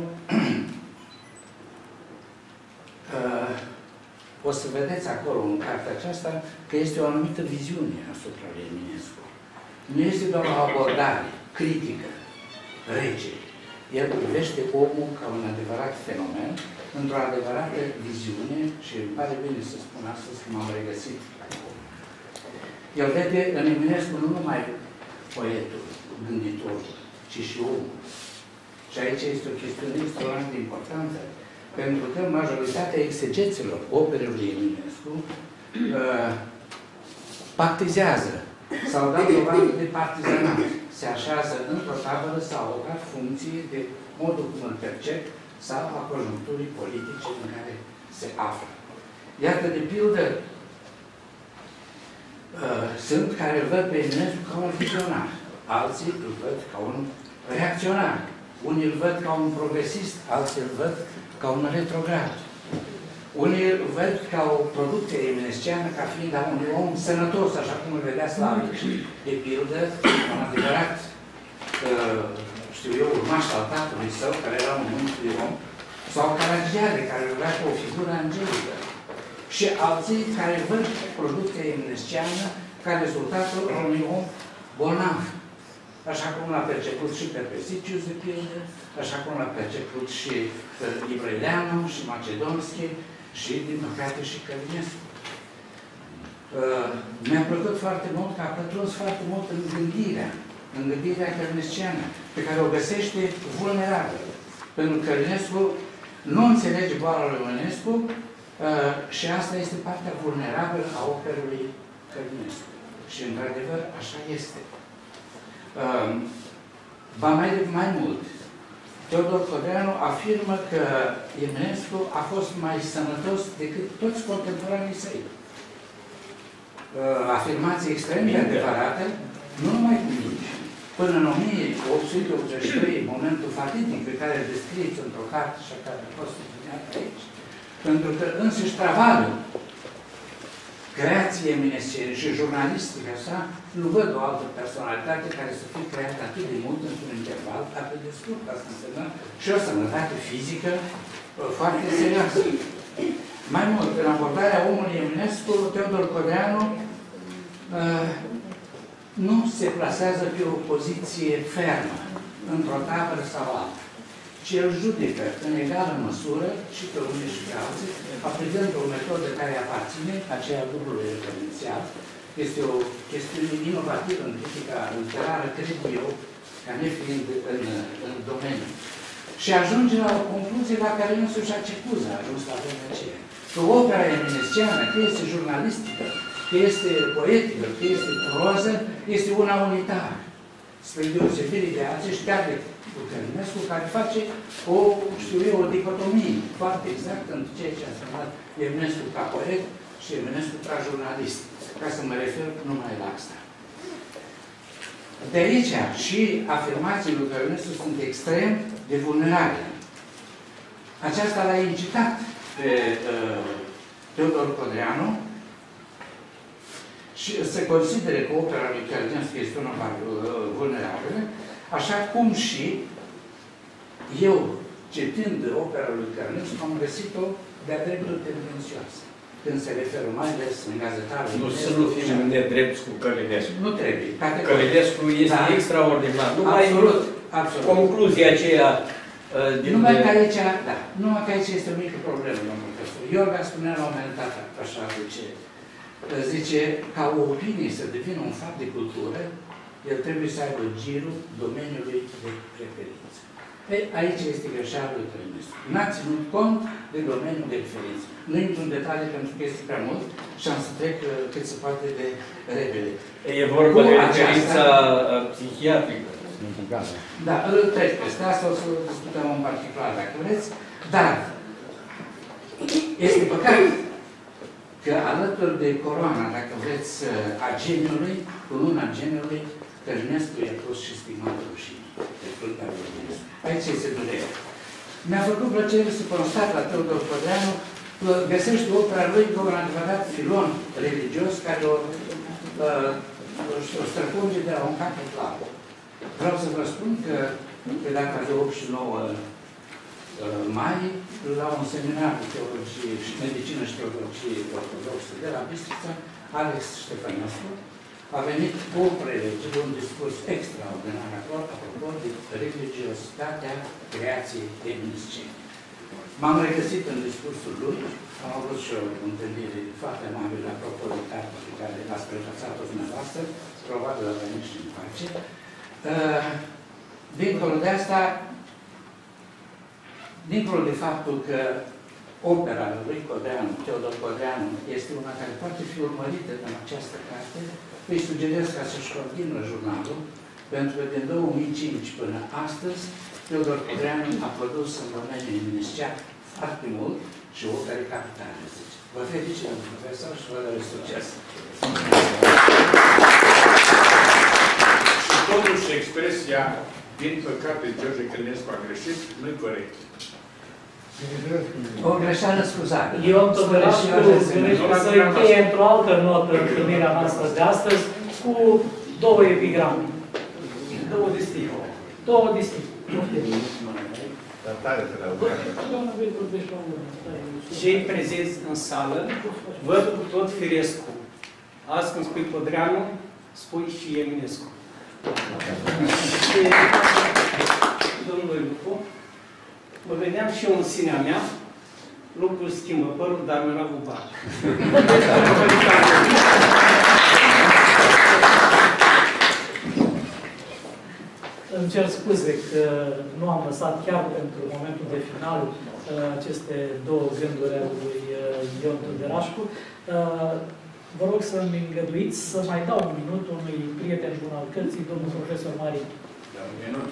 uh, o să vedeți acolo în cartea aceasta că este o anumită viziune asupra lui Eminescu. Nu este doar o abordare critică, rece. El privește omul ca un adevărat fenomen, într-o adevărată viziune, și îmi pare bine să spun astăzi că m-am regăsit acolo. El vede în Eminescu nu numai poetul, gânditorul, ci și omul. Și aici este o chestiune extraordinar de importantă, pentru că majoritatea exegeților operei lui Eminescu uh, partizează sau dau dovadă de partizanat. Se așează într-o tabără sau alta, funcție de modul cum îl percep sau a conjuncturii politice în care se află. Iată, de pildă, uh, sunt care îl văd pe Eminescu ca un vizionar, alții îl văd ca un reacționar. Unii îl văd ca un progresist, alții îl văd ca un retrograd. Unii îl văd ca o producție eminesciană, ca fiind a unui om sănătos, așa cum îl vedea Slavic. De pildă, un adevărat, uh, știu eu, urmaș al tatălui său, care era un mântui om, sau Caragiale, care îl vrea ca o figură angelică. Și alții care văd producția eminesciană ca rezultatul unui om bolnav. Așa cum l-a perceput și Perpesicius, de pildă, așa cum l-a perceput și Ibrăileanu, și Macedonski, și, din păcate, și Călinescu. Uh, Mi-a plăcut foarte mult că a pătruns foarte mult în gândirea, în gândirea călinesciană, pe care o găsește vulnerabilă. Pentru că Călinescu nu înțelege boala lui Eminescu uh, și asta este partea vulnerabilă a operului Călinescu. Și, într-adevăr, așa este. Uh, ba mai, mai mult, Teodor Codreanu afirmă că Eminescu a fost mai sănătos decât toți contemporanii săi. Uh, afirmație extrem de adevărată, nu numai cu mine. Până în o mie opt sute optzeci și trei, momentul fatidic pe care îl descrieți într-o carte și care a fost subliniată aici, pentru că însăși travaliul creației eminescene și jurnalistica sa, nu văd o altă personalitate care să fie creată atât de mult într-un interval atât de scurt. Asta înseamnă și o sănătate fizică foarte serioasă. Mai mult, în abordarea omului Eminescu, Teodor Codreanu uh, nu se plasează pe o poziție fermă, într-o tabără sau alta, ci el judecă în egală măsură și pe unii și pe alții, aplicând o metodă care aparține aceea dublului referențial. Este o chestiune inovativă în critica literară, cred eu, ca nefiind în, în domeniu. Și ajunge la o concluzie la care însuși Acecuz a ajuns la vremea aceea. Că opera eminesciană, că este jurnalistică, că este poetică, că este proză, este una unitară. Spre deosebire de alții și chiar de Călinescu, care face o, știu eu, o dicotomie foarte exactă între ceea ce a însemnat Eminescu ca poet și Eminescu ca jurnalist. Ca să mă refer numai la asta. De aici și afirmațiile lui Călinescu sunt extrem de vulnerabile. Aceasta l-a incitat pe uh, Teodor Codreanu și se consideră că opera lui Călănescu este una mai uh, vulnerabilă, așa cum și eu, citind opera lui Călănescu, am găsit-o de-a dreptul tendențioasă. Când se referă mai ales în gazetarul... Nu să nu fim nedrepți cu Călănescu. Nu trebuie. Călănescu este da. extraordinar. Numai absolut, absolut. Concluzia aceea uh, din... Numai că aici, da, numai că aici este o mică problemă, domnul profesor. Iorga spunea la un moment dat, așa, zice, zice, ca o opinie să devină un fapt de cultură, el trebuie să aibă girul domeniului de referință. Ei, aici este greșeala lui Călănescu. N-a ținut cont de domeniul de referință. Nu intru în detalii pentru că este prea mult și am să trec uh, cât se poate de repede. E vorba de referința psihiatrică. Da, îl trec peste asta, o să discutăm în particular, dacă vreți. Dar este păcat că alături de coroana, dacă vreți, a geniului, cu luna geniului, Călănescu i-a pus și stigmatul rușinii. Aici este durerea. Mi-a făcut plăcere să constat la Teodor Codreanu că găsește opera lui ca un adevărat filon religios care o, uh, o străpunge de la un capăt la altul. Vreau să vă spun că pe data de opt și nouă uh, mai, la un seminar de teologie și medicină și teologie ortodoxă de la Bistrița, Alex Ștefănescu a venit cu o prelegere, un discurs extraordinar acolo, apropo de religiositatea creației eminiscene. M-am regăsit în discursul lui, am avut și o întâlnire foarte amabilă apropo de cartea pe care ați prefățat-o dumneavoastră, probabil la venit și în face. Uh, dincolo de asta, dincolo de faptul că opera lui Codreanu, Teodor Codreanu, este una care poate fi urmărită în această carte, îi sugerez ca să-și continuă jurnalul, pentru că din două mii cinci până astăzi, Teodor Codreanu a produs în domeniul eminiscian foarte mult și opere capitale, zice. Vă felicit, domnul profesor, și vă doresc succes. Și totuși expresia, din păcate, George Călănescu a greșit, nu-i corect. O greșeală scuzabilă. Eu îmi tăvărești să încheie într-o altă notă întâlnirea noastră de astăzi cu două epigrame. Două distincte. Două distincte. Cei prezenți în sală văd cu tot firescu. Azi când spui Codreanu, spui și Eminescu. Și, domnului Lupu, mă vedeam și eu în sinea mea, lucrul schimbă părul, dar mi-a avut bani. Îmi cer scuze că nu am lăsat chiar pentru momentul de final aceste două gânduri ale lui Ion Tuderașcu. Vă rog să-mi îngăduiți să mai dau un minut unui prieten bun al cărții, domnul profesor Marin. Da, un minut.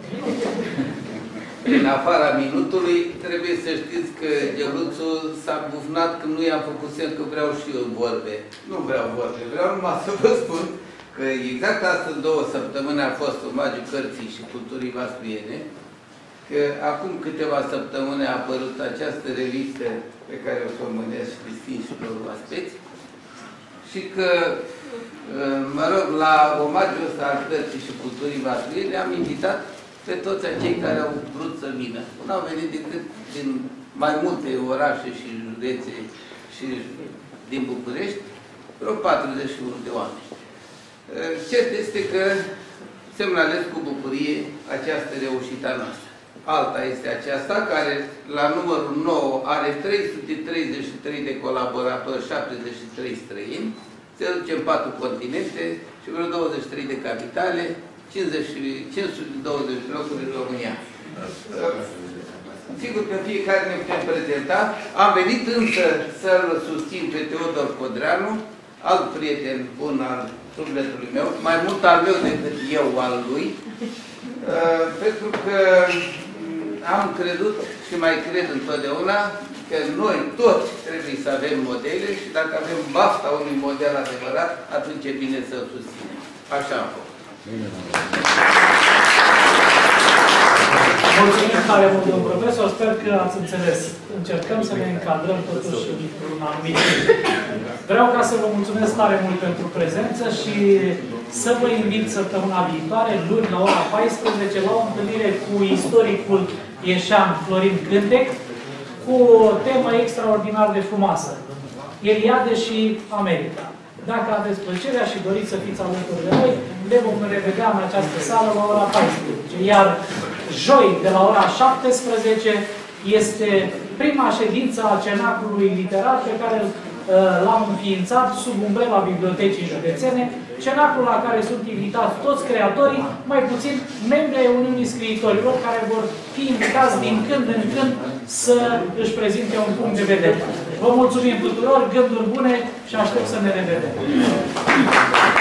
În afara minutului, trebuie să știți că Geluțu s-a bufnat că nu i-am făcut semn că vreau și eu vorbe. Nu vreau vorbe, vreau numai să vă spun că exact astăzi două săptămâni a fost omagiu cărții și culturii vastuiene, că acum câteva săptămâni a apărut această revistă pe care o să o mânesc distinșilor oaspeți și că, mă rog, la omagiul ăsta al cărții și culturii vastuiene am invitat pe toți acei care au vrut să vină. Nu au venit decât din mai multe orașe și județe și din București, vreo patruzeci și unu de oameni. Cert este că semnalez cu bucurie această reușită noastră. Alta este aceasta, care la numărul nouă are trei sute treizeci și trei de colaboratori, șaptezeci și trei străini, se duce în patru continente și vreo douăzeci și trei de capitale, cincizeci, cinci sute douăzeci de locuri în România. Sigur că fiecare ne putem prezenta. Am venit însă să-l susțin pe Teodor Codreanu, alt prieten bun al sufletului meu, mai mult al meu decât eu al lui, pentru că am crezut și mai cred întotdeauna că noi toți trebuie să avem modele și dacă avem bafta unui model adevărat, atunci e bine să-l susținem. Așa am fost. Mulțumim tare mult, domnul profesor, sper că ați înțeles. Încercăm să ne încadrăm totuși într-un anumit timp. Vreau ca să vă mulțumesc tare mult pentru prezență și să vă invit săptămâna viitoare, luni, la ora paisprezece, la o întâlnire cu istoricul ieșean Florin Cântec, cu o temă extraordinar de frumoasă. Eliade și America. Dacă aveți plăcerea și doriți să fiți alături de noi, le vom revedea în această sală la ora paisprezece. Iar joi, de la ora șaptesprezece, este prima ședință a Cenaclului Literar pe care l-am înființat sub umbrela Bibliotecii Județene, cenaclul la care sunt invitați toți creatorii, mai puțin membri ai Uniunii Scriitorilor, care vor fi invitați din când în când să își prezinte un punct de vedere. Vă mulțumim tuturor, gânduri bune și aștept să ne revedem!